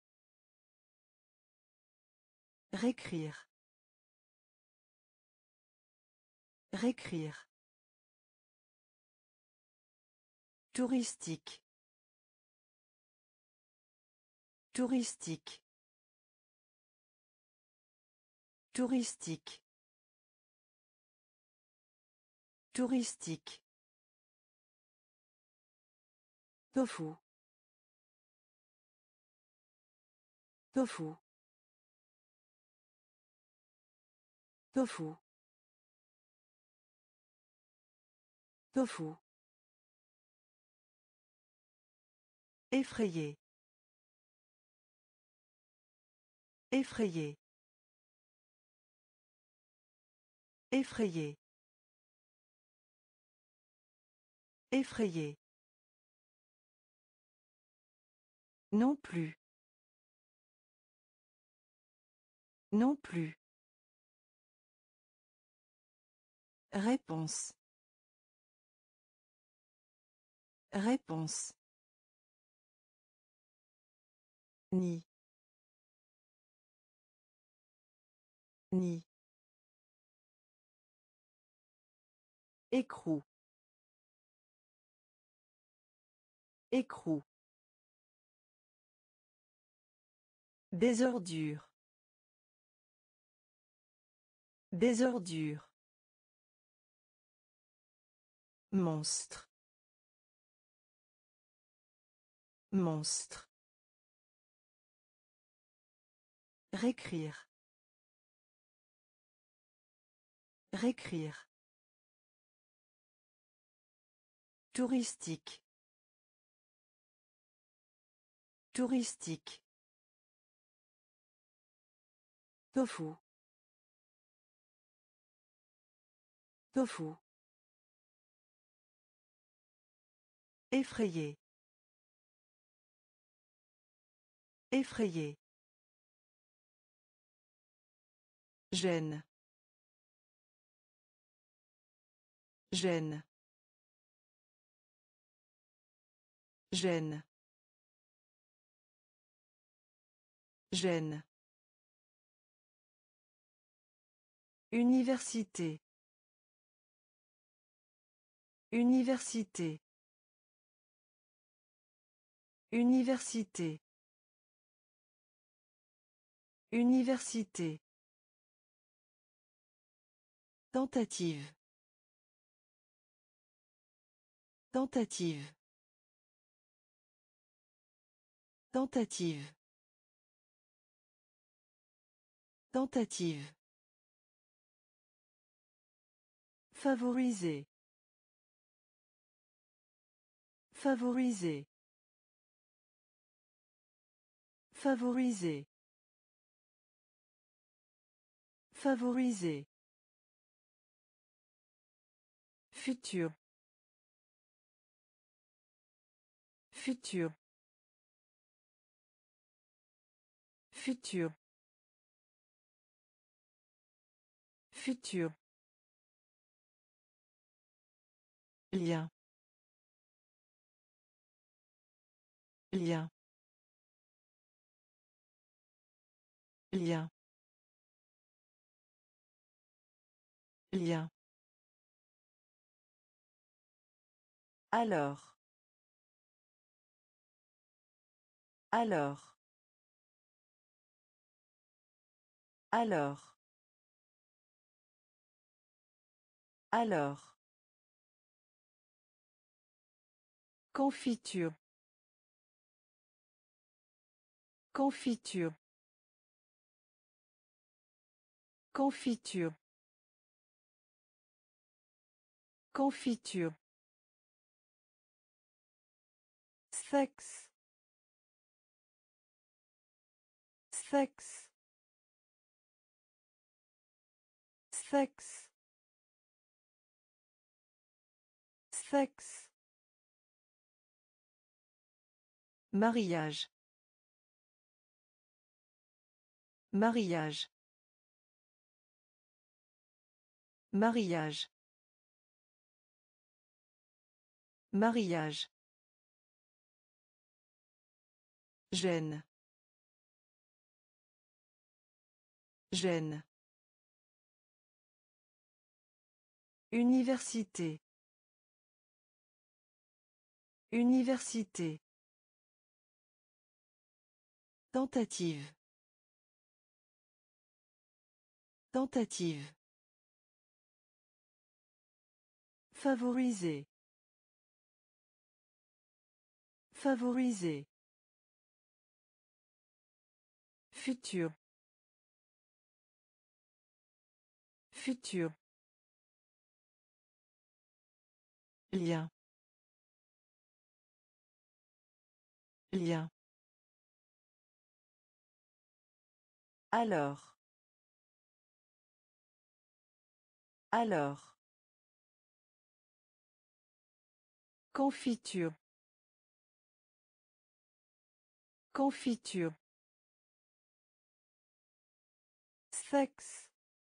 Réécrire. Réécrire. Touristique. Touristique. Touristique. Touristique. Tofu. Tofu. Tofu. Tofu. Effrayé. Effrayé. Effrayé. Effrayé. Non plus. Non plus. Réponse. Réponse. Ni. Ni. Écrou. Écrou. Désordure. Désordure. Monstre. Monstre. Réécrire. Réécrire. Touristique. Touristique. Tofu. Tofu. Effrayé. Effrayé. Gêne. Gêne. Gêne. Gêne. Université. Université. Université. Université. Tentative. Tentative. Tentative. Tentative. Favoriser. Favoriser. Favoriser. Favoriser. Futur. Futur. Futur. Futur. Lien. Lien. Lien. Lien. Alors. Alors. Alors. Alors. Confiture. Confiture. Confiture. Confiture. Sexe. Sexe. Sexe. Sexe. Mariage. Mariage. Mariage. Mariage. Gêne. Gêne. Université. Université. Tentative. Tentative. Favoriser. Favoriser. Futur. Futur. Lien. Lien. Alors. Alors. Confiture. Confiture. Sexe.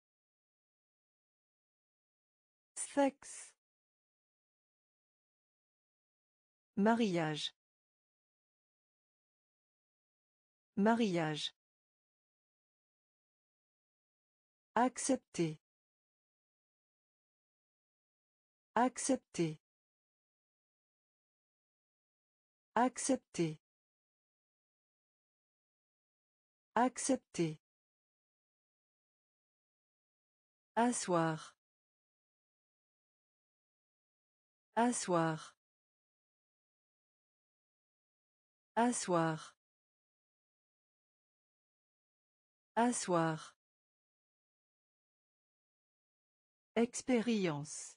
Sexe. Mariage. Mariage. Accepter. Accepter. Accepter. Accepter. Asseoir. Asseoir. Asseoir. Asseoir. Expérience.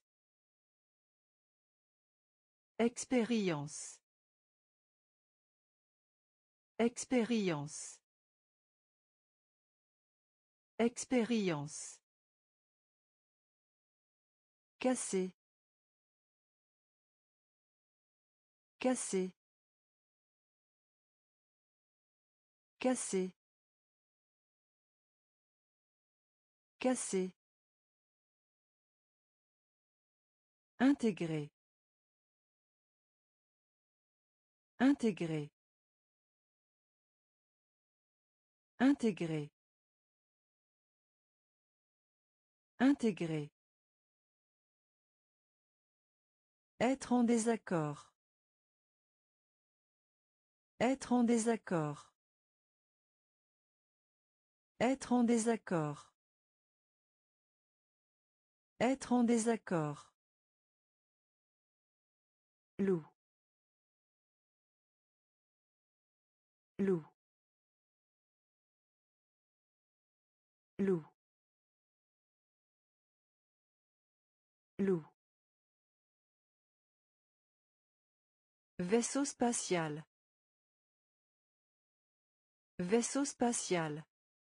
Expérience. Expérience. Expérience. Casser. Casser. Casser. Casser. Intégrer. Intégrer. Intégrer. Intégrer. Être en désaccord. Être en désaccord. Être en désaccord. Être en désaccord. Loup. Loup. Loup. Loup. Vaisseau spatial. Vaisseau spatial.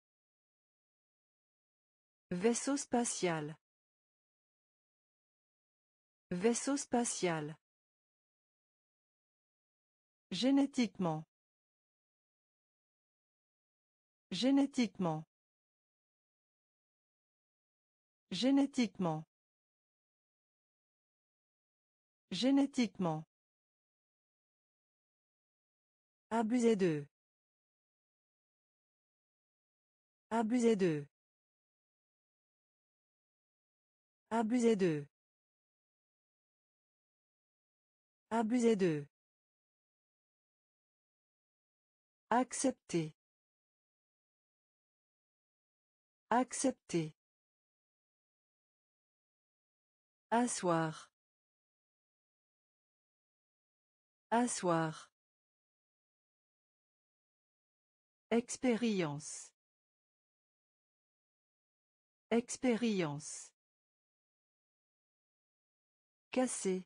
Vaisseau spatial. Vaisseau spatial. Génétiquement. Génétiquement. Génétiquement. Génétiquement. Abuser d'eux. Abuser d'eux. Abuser d'eux. Abuser d'eux. Accepter. Accepter. Asseoir. Asseoir. Expérience. Expérience. Casser.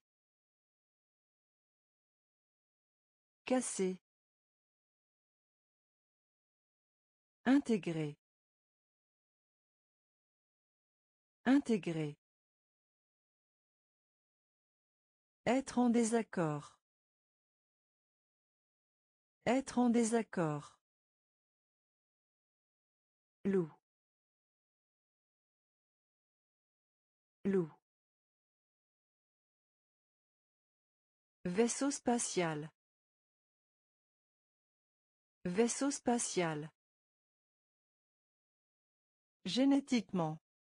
Casser. Intégrer. Intégrer. Être en désaccord. Être en désaccord. Loup. Loup. Vaisseau spatial. Vaisseau spatial. Génétiquement.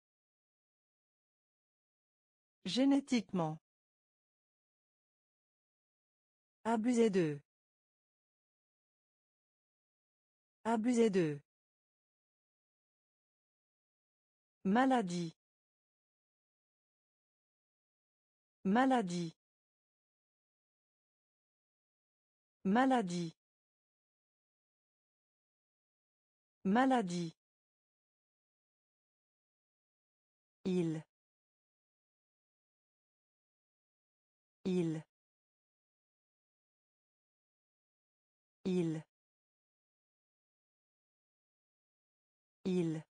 Génétiquement. Abuser d'eux. Abuser d'eux. Maladie. Maladie. Maladie. Maladie. Il. Il. Il. Il.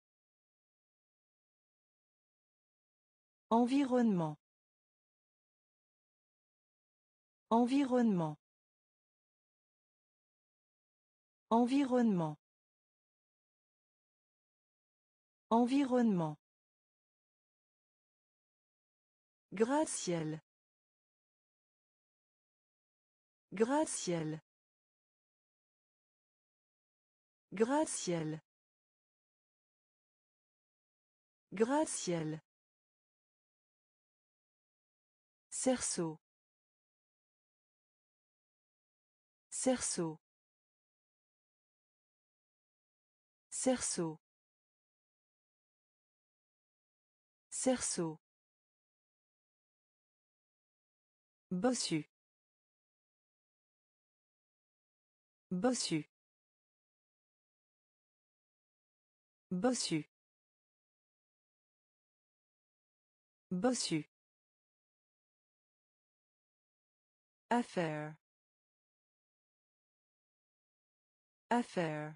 Environnement. Environnement. Environnement. Environnement. Gratte-ciel. Gratte-ciel. Gratte-ciel. Gratte-ciel. Cerceau. Cerceau. Cerceau. Cerceau. Bossu. Bossu. Bossu. Bossu. Affaire. Affaire.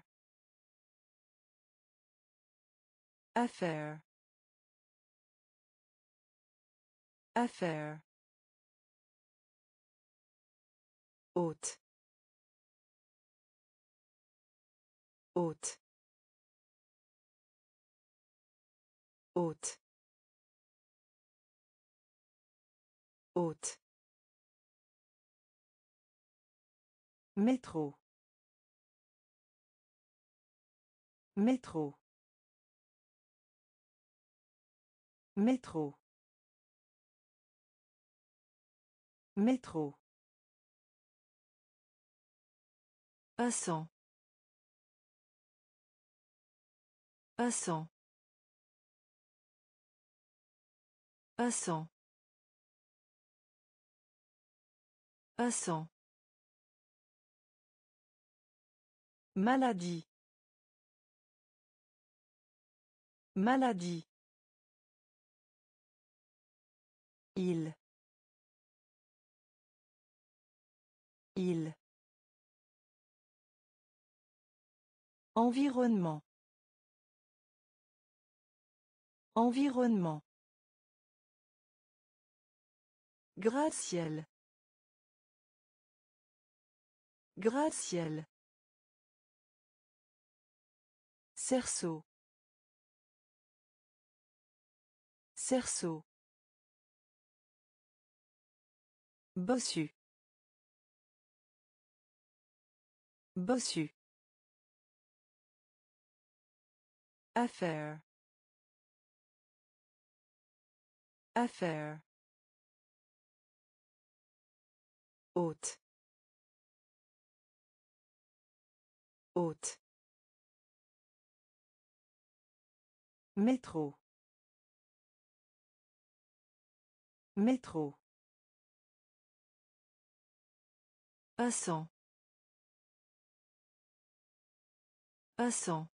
Affaire. Affaire. Hôte. Hôte. Hôte. Hôte. Métro. Métro. Métro. Métro. Passant. Passant. Passant. Passant. Maladie. Maladie. Il. Il. Environnement. Environnement. Gratte-ciel. Gratte-ciel. Cerceau. Cerceau. Bossu. Bossu. Affaire. Affaire. Hôte. Hôte. Métro. Métro. Passant. Passant.